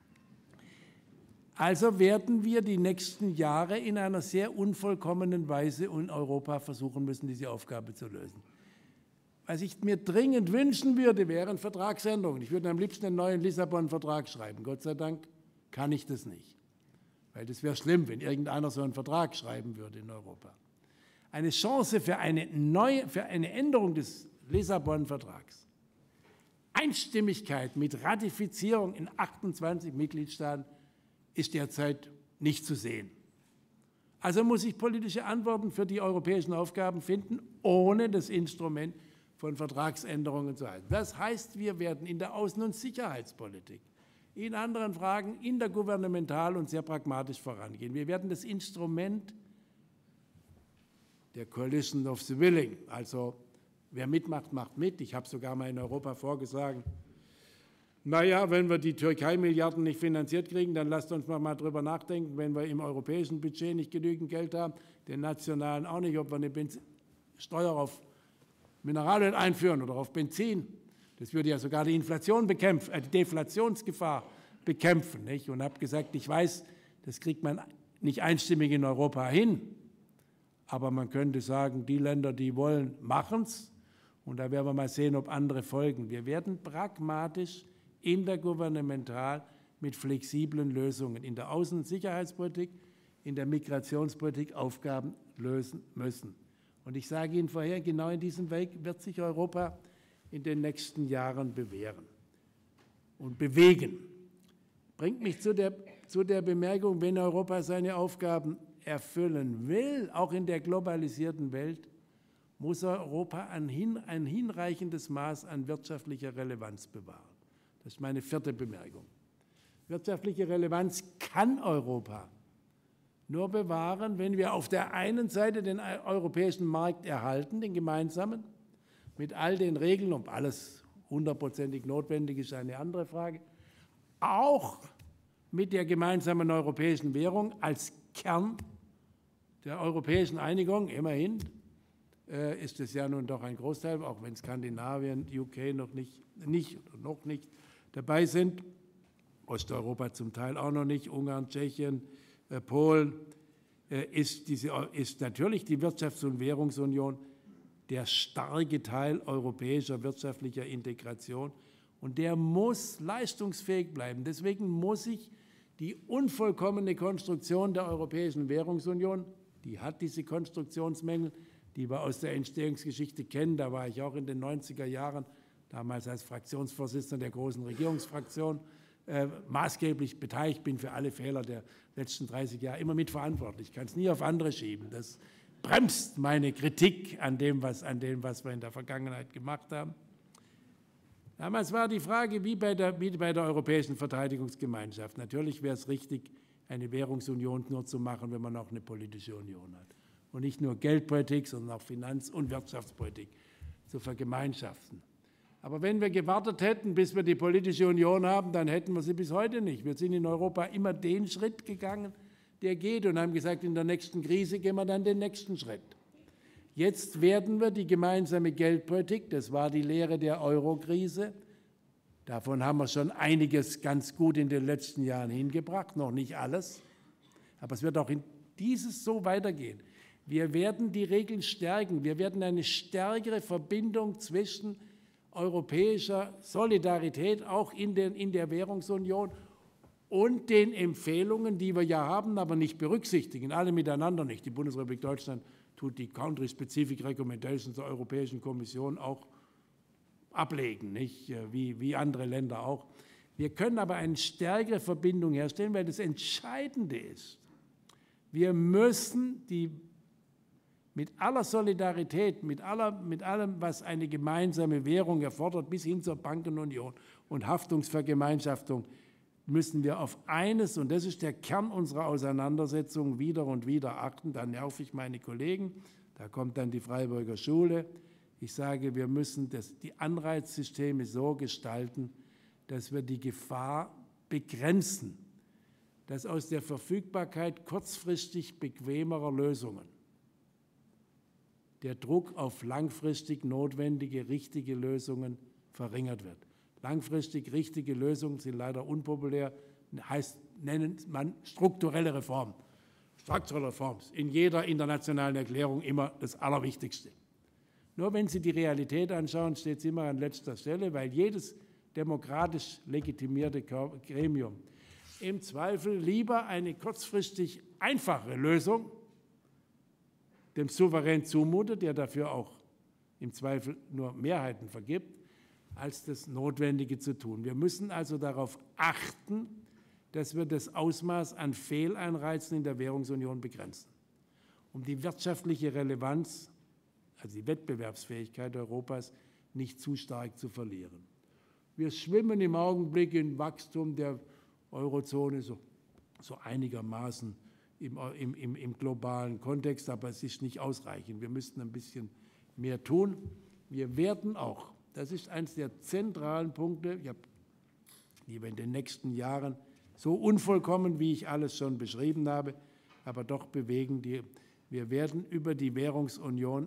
Also werden wir die nächsten Jahre in einer sehr unvollkommenen Weise in Europa versuchen müssen, diese Aufgabe zu lösen. Was ich mir dringend wünschen würde, wären Vertragsänderungen. Ich würde am liebsten einen neuen Lissabon-Vertrag schreiben. Gott sei Dank kann ich das nicht, weil das wäre schlimm, wenn irgendeiner so einen Vertrag schreiben würde in Europa. Eine Chance für eine Änderung des Lissabon-Vertrags. Einstimmigkeit mit Ratifizierung in 28 Mitgliedstaaten ist derzeit nicht zu sehen. Also muss ich politische Antworten für die europäischen Aufgaben finden, ohne das Instrument von Vertragsänderungen zu halten. Das heißt, wir werden in der Außen- und Sicherheitspolitik, in anderen Fragen intergouvernemental und sehr pragmatisch vorangehen. Wir werden das Instrument der Coalition of the Willing, also wer mitmacht, macht mit. Ich habe sogar mal in Europa vorgeschlagen, naja, wenn wir die Türkei-Milliarden nicht finanziert kriegen, dann lasst uns mal drüber nachdenken, wenn wir im europäischen Budget nicht genügend Geld haben, den nationalen auch nicht, ob wir eine Steuer auf Mineralöl einführen oder auf Benzin. Das würde ja sogar die Inflation bekämpfen, die Deflationsgefahr bekämpfen. Nicht? Und habe gesagt, ich weiß, das kriegt man nicht einstimmig in Europa hin, aber man könnte sagen, die Länder, die wollen, machen es. Und da werden wir mal sehen, ob andere folgen. Wir werden pragmatisch, intergouvernemental mit flexiblen Lösungen in der Außen- und Sicherheitspolitik, in der Migrationspolitik Aufgaben lösen müssen. Und ich sage Ihnen vorher, genau in diesem Weg wird sich Europa in den nächsten Jahren bewähren und bewegen. Bringt mich zu der Bemerkung, wenn Europa seine Aufgaben erfüllen will, auch in der globalisierten Welt, muss Europa ein hinreichendes Maß an wirtschaftlicher Relevanz bewahren. Das ist meine vierte Bemerkung. Wirtschaftliche Relevanz kann Europa nur bewahren, wenn wir auf der einen Seite den europäischen Markt erhalten, den gemeinsamen, mit all den Regeln, ob alles hundertprozentig notwendig ist, eine andere Frage, auch mit der gemeinsamen europäischen Währung als Kern der europäischen Einigung, immerhin, ist es ja nun doch ein Großteil, auch wenn Skandinavien, UK noch nicht dabei sind, Osteuropa zum Teil auch noch nicht, Ungarn, Tschechien, Polen, ist natürlich die Wirtschafts- und Währungsunion der starke Teil europäischer wirtschaftlicher Integration und der muss leistungsfähig bleiben. Deswegen muss ich die unvollkommene Konstruktion der Europäischen Währungsunion, die hat diese Konstruktionsmängel, die wir aus der Entstehungsgeschichte kennen, da war ich auch in den 90er Jahren, damals als Fraktionsvorsitzender der großen Regierungsfraktion, maßgeblich beteiligt, bin für alle Fehler der letzten 30 Jahre immer mitverantwortlich. Ich kann es nie auf andere schieben. Das bremst meine Kritik an dem, was wir in der Vergangenheit gemacht haben. Damals war die Frage, wie bei der Europäischen Verteidigungsgemeinschaft. Natürlich wäre es richtig, eine Währungsunion nur zu machen, wenn man auch eine politische Union hat. Und nicht nur Geldpolitik, sondern auch Finanz- und Wirtschaftspolitik zu vergemeinschaften. Aber wenn wir gewartet hätten, bis wir die politische Union haben, dann hätten wir sie bis heute nicht. Wir sind in Europa immer den Schritt gegangen, der geht, und haben gesagt, in der nächsten Krise gehen wir dann den nächsten Schritt. Jetzt werden wir die gemeinsame Geldpolitik, das war die Lehre der Euro-Krise, davon haben wir schon einiges ganz gut in den letzten Jahren hingebracht, noch nicht alles, aber es wird auch in dieses so weitergehen. Wir werden die Regeln stärken, wir werden eine stärkere Verbindung zwischen europäischer Solidarität auch in der Währungsunion und den Empfehlungen, die wir ja haben, aber nicht berücksichtigen, alle miteinander nicht. Die Bundesrepublik Deutschland tut die Country-Specific Recommendations der Europäischen Kommission auch ablegen, nicht? Wie andere Länder auch. Wir können aber eine stärkere Verbindung herstellen, weil das Entscheidende ist, wir müssen mit aller Solidarität, mit allem, was eine gemeinsame Währung erfordert, bis hin zur Bankenunion und Haftungsvergemeinschaftung, müssen wir auf eines, und das ist der Kern unserer Auseinandersetzung, wieder und wieder achten. Da nerv ich meine Kollegen, da kommt dann die Freiburger Schule. Ich sage, wir müssen die Anreizsysteme so gestalten, dass wir die Gefahr begrenzen, dass aus der Verfügbarkeit kurzfristig bequemerer Lösungen der Druck auf langfristig notwendige, richtige Lösungen verringert wird. Langfristig richtige Lösungen sind leider unpopulär, nennt man strukturelle Reformen. Structural Reforms, in jeder internationalen Erklärung immer das Allerwichtigste. Nur wenn Sie die Realität anschauen, steht es immer an letzter Stelle, weil jedes demokratisch legitimierte Gremium im Zweifel lieber eine kurzfristig einfache Lösung dem Souverän zumutet, der dafür auch im Zweifel nur Mehrheiten vergibt, als das Notwendige zu tun. Wir müssen also darauf achten, dass wir das Ausmaß an Fehleinreizen in der Währungsunion begrenzen, um die wirtschaftliche Relevanz, also die Wettbewerbsfähigkeit Europas, nicht zu stark zu verlieren. Wir schwimmen im Augenblick im Wachstum der Eurozone so einigermaßen im globalen Kontext, aber es ist nicht ausreichend. Wir müssten ein bisschen mehr tun. Wir werden auch, das ist eines der zentralen Punkte, die wir in den nächsten Jahren so unvollkommen, wie ich alles schon beschrieben habe, aber doch bewegen. Wir werden über die Währungsunion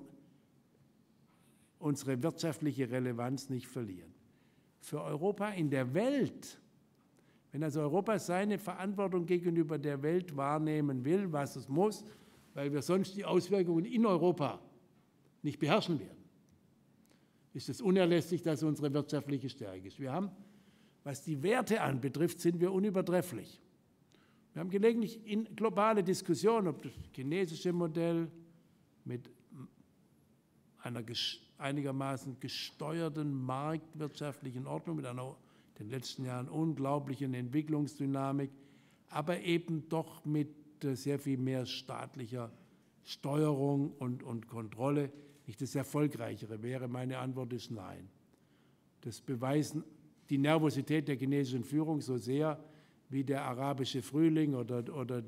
unsere wirtschaftliche Relevanz nicht verlieren. Für Europa in der Welt, wenn also Europa seine Verantwortung gegenüber der Welt wahrnehmen will, was es muss, weil wir sonst die Auswirkungen in Europa nicht beherrschen werden, ist es unerlässlich, dass unsere wirtschaftliche Stärke ist. Wir haben, was die Werte anbetrifft, sind wir unübertrefflich. Wir haben gelegentlich in globale Diskussionen, ob das chinesische Modell mit einer einigermaßen gesteuerten marktwirtschaftlichen Ordnung, mit einer in den letzten Jahren unglaublichen Entwicklungsdynamik, aber eben doch mit sehr viel mehr staatlicher Steuerung und Kontrolle nicht das Erfolgreichere wäre. Meine Antwort ist nein. Das beweisen die Nervosität der chinesischen Führung so sehr wie der arabische Frühling oder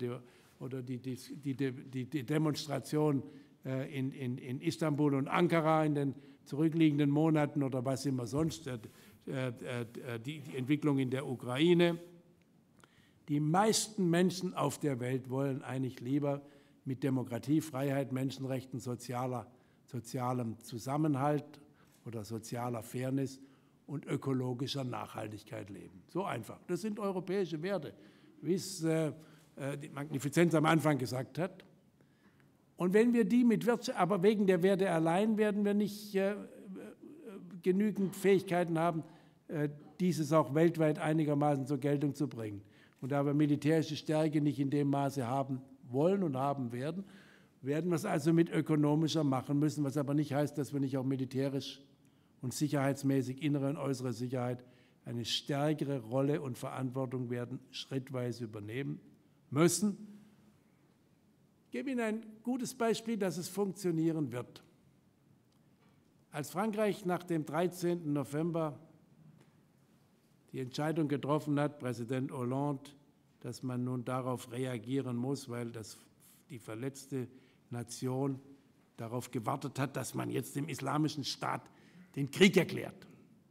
die Demonstration in Istanbul und Ankara in den zurückliegenden Monaten oder was immer sonst, die Entwicklung in der Ukraine. Die meisten Menschen auf der Welt wollen eigentlich lieber mit Demokratie, Freiheit, Menschenrechten, sozialem Zusammenhalt oder sozialer Fairness und ökologischer Nachhaltigkeit leben. So einfach. Das sind europäische Werte, wie es die Magnifizenz am Anfang gesagt hat. Und wenn wir die aber wegen der Werte allein werden wir nicht genügend Fähigkeiten haben, dieses auch weltweit einigermaßen zur Geltung zu bringen. Und da wir militärische Stärke nicht in dem Maße haben wollen und haben werden, werden wir es also mit ökonomischer machen müssen, was aber nicht heißt, dass wir nicht auch militärisch und sicherheitsmäßig, innere und äußere Sicherheit, eine stärkere Rolle und Verantwortung werden schrittweise übernehmen müssen. Ich gebe Ihnen ein gutes Beispiel, dass es funktionieren wird. Als Frankreich nach dem 13. November die Entscheidung getroffen hat, Präsident Hollande, dass man nun darauf reagieren muss, weil die verletzte Nation darauf gewartet hat, dass man jetzt dem Islamischen Staat den Krieg erklärt.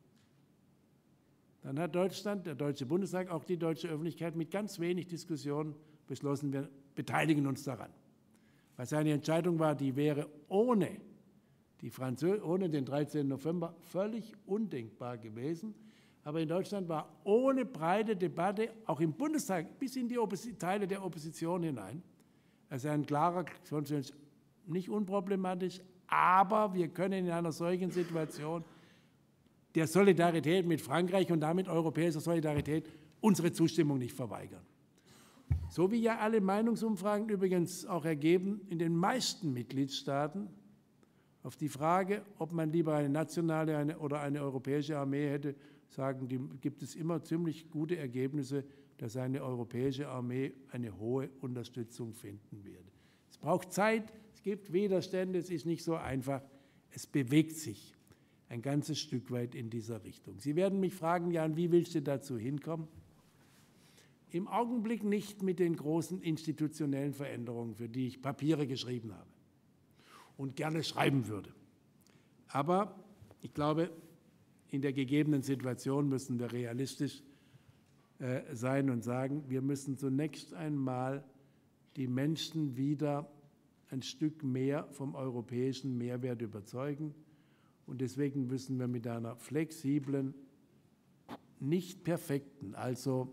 Dann hat Deutschland, der Deutsche Bundestag, auch die deutsche Öffentlichkeit mit ganz wenig Diskussion beschlossen, wir beteiligen uns daran. Weil seine Entscheidung war, die wäre ohne den 13. November völlig undenkbar gewesen. Aber in Deutschland war ohne breite Debatte, auch im Bundestag, bis in die Teile der Opposition hinein, also ein klarer Konsens, nicht unproblematisch, aber wir können in einer solchen Situation der Solidarität mit Frankreich und damit europäischer Solidarität unsere Zustimmung nicht verweigern. So wie ja alle Meinungsumfragen übrigens auch ergeben, in den meisten Mitgliedstaaten auf die Frage, ob man lieber eine nationale oder eine europäische Armee hätte, gibt es immer ziemlich gute Ergebnisse, dass eine europäische Armee eine hohe Unterstützung finden wird. Es braucht Zeit, es gibt Widerstände, es ist nicht so einfach. Es bewegt sich ein ganzes Stück weit in dieser Richtung. Sie werden mich fragen, Jan, wie willst du dazu hinkommen? im Augenblick nicht mit den großen institutionellen Veränderungen, für die ich Papiere geschrieben habe und gerne schreiben würde. Aber ich glaube, in der gegebenen Situation müssen wir realistisch sein und sagen, wir müssen zunächst einmal die Menschen wieder ein Stück mehr vom europäischen Mehrwert überzeugen. Und deswegen müssen wir mit einer flexiblen, nicht perfekten, also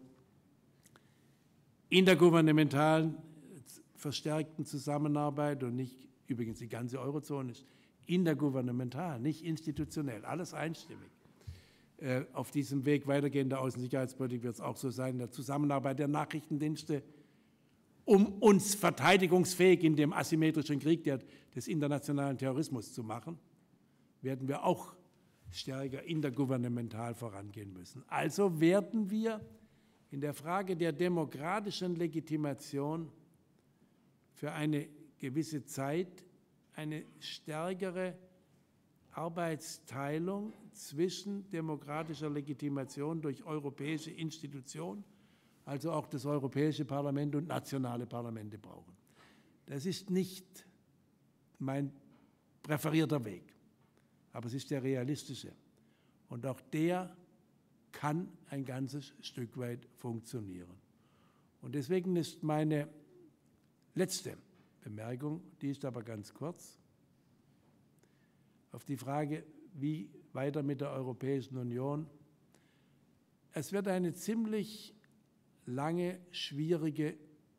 intergouvernementalen, verstärkten Zusammenarbeit und nicht, übrigens die ganze Eurozone ist intergouvernemental, nicht institutionell, alles einstimmig. Auf diesem Weg weitergehender Außensicherheitspolitik wird es auch so sein, in der Zusammenarbeit der Nachrichtendienste, um uns verteidigungsfähig in dem asymmetrischen Krieg des internationalen Terrorismus zu machen, werden wir auch stärker intergouvernemental vorangehen müssen. Also werden wir in der Frage der demokratischen Legitimation für eine gewisse Zeit eine stärkere Arbeitsteilung zwischen demokratischer Legitimation durch europäische Institutionen, also auch das Europäische Parlament und nationale Parlamente brauchen. Das ist nicht mein präferierter Weg, aber es ist der realistische. Und auch der kann ein ganzes Stück weit funktionieren. Und deswegen ist meine letzte Bemerkung, die ist aber ganz kurz, auf die Frage, wie weiter mit der Europäischen Union. Es wird eine ziemlich lange, schwierige,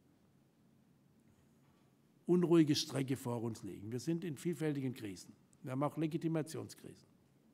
unruhige Strecke vor uns liegen. Wir sind in vielfältigen Krisen. Wir haben auch Legitimationskrisen.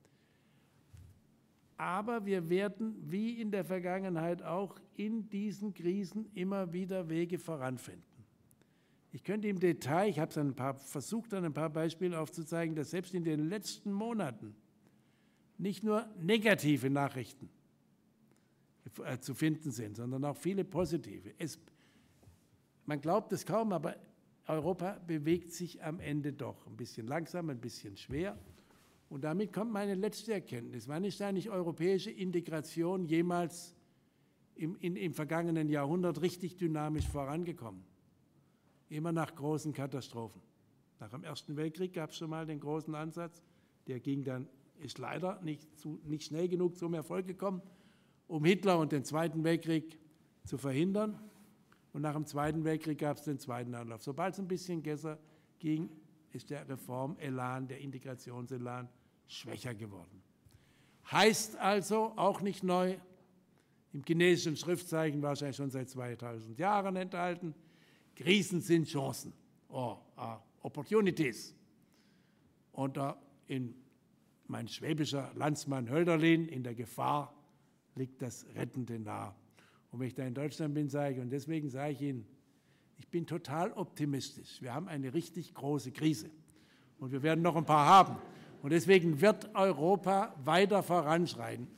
Aber wir werden, wie in der Vergangenheit auch, in diesen Krisen immer wieder Wege voranfinden. Ich könnte im Detail, ich habe es versucht, an ein paar Beispielen aufzuzeigen, dass selbst in den letzten Monaten nicht nur negative Nachrichten zu finden sind, sondern auch viele positive. Man glaubt es kaum, aber Europa bewegt sich am Ende doch. Ein bisschen langsam, ein bisschen schwer. Und damit kommt meine letzte Erkenntnis. Wann ist eigentlich europäische Integration jemals im vergangenen Jahrhundert richtig dynamisch vorangekommen? Immer nach großen Katastrophen. Nach dem Ersten Weltkrieg gab es schon mal den großen Ansatz. Der ist leider nicht schnell genug zum Erfolg gekommen, um Hitler und den Zweiten Weltkrieg zu verhindern. Und nach dem Zweiten Weltkrieg gab es den zweiten Anlauf. Sobald es ein bisschen besser ging, ist der Reformelan, der Integrationselan schwächer geworden. Heißt also, auch nicht neu, im chinesischen Schriftzeichen wahrscheinlich schon seit 2000 Jahren enthalten, Krisen sind Chancen, Opportunities. Und in mein schwäbischer Landsmann Hölderlin, in der Gefahr liegt das Rettende nah. Und wenn ich da in Deutschland bin, sage ich, und deswegen sage ich Ihnen, ich bin total optimistisch. Wir haben eine richtig große Krise und wir werden noch ein paar haben. Und deswegen wird Europa weiter voranschreiten.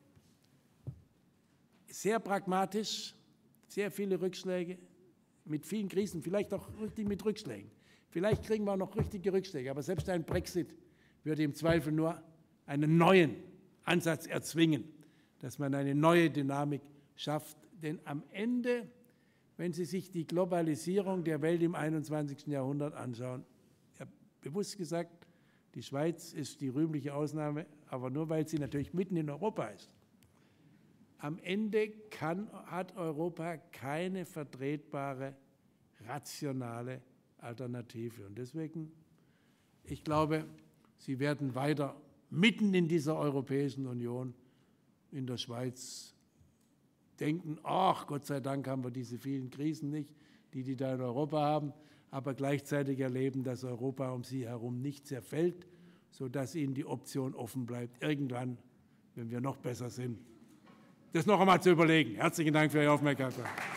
Sehr pragmatisch, sehr viele Rückschläge, mit vielen Krisen, vielleicht auch richtig mit Rückschlägen. Vielleicht kriegen wir auch noch richtige Rückschläge, aber selbst ein Brexit würde im Zweifel nur einen neuen Ansatz erzwingen, dass man eine neue Dynamik schafft. Denn am Ende, wenn Sie sich die Globalisierung der Welt im 21. Jahrhundert anschauen, ich habe bewusst gesagt, die Schweiz ist die rühmliche Ausnahme, aber nur weil sie natürlich mitten in Europa ist. Am Ende hat Europa keine vertretbare, rationale Alternative. Und deswegen, ich glaube, Sie werden weiter mitten in dieser Europäischen Union in der Schweiz denken, ach, Gott sei Dank haben wir diese vielen Krisen nicht, die da in Europa haben, aber gleichzeitig erleben, dass Europa um sie herum nicht zerfällt, sodass ihnen die Option offen bleibt, irgendwann, wenn wir noch besser sind, das noch einmal zu überlegen. Herzlichen Dank für Ihre Aufmerksamkeit.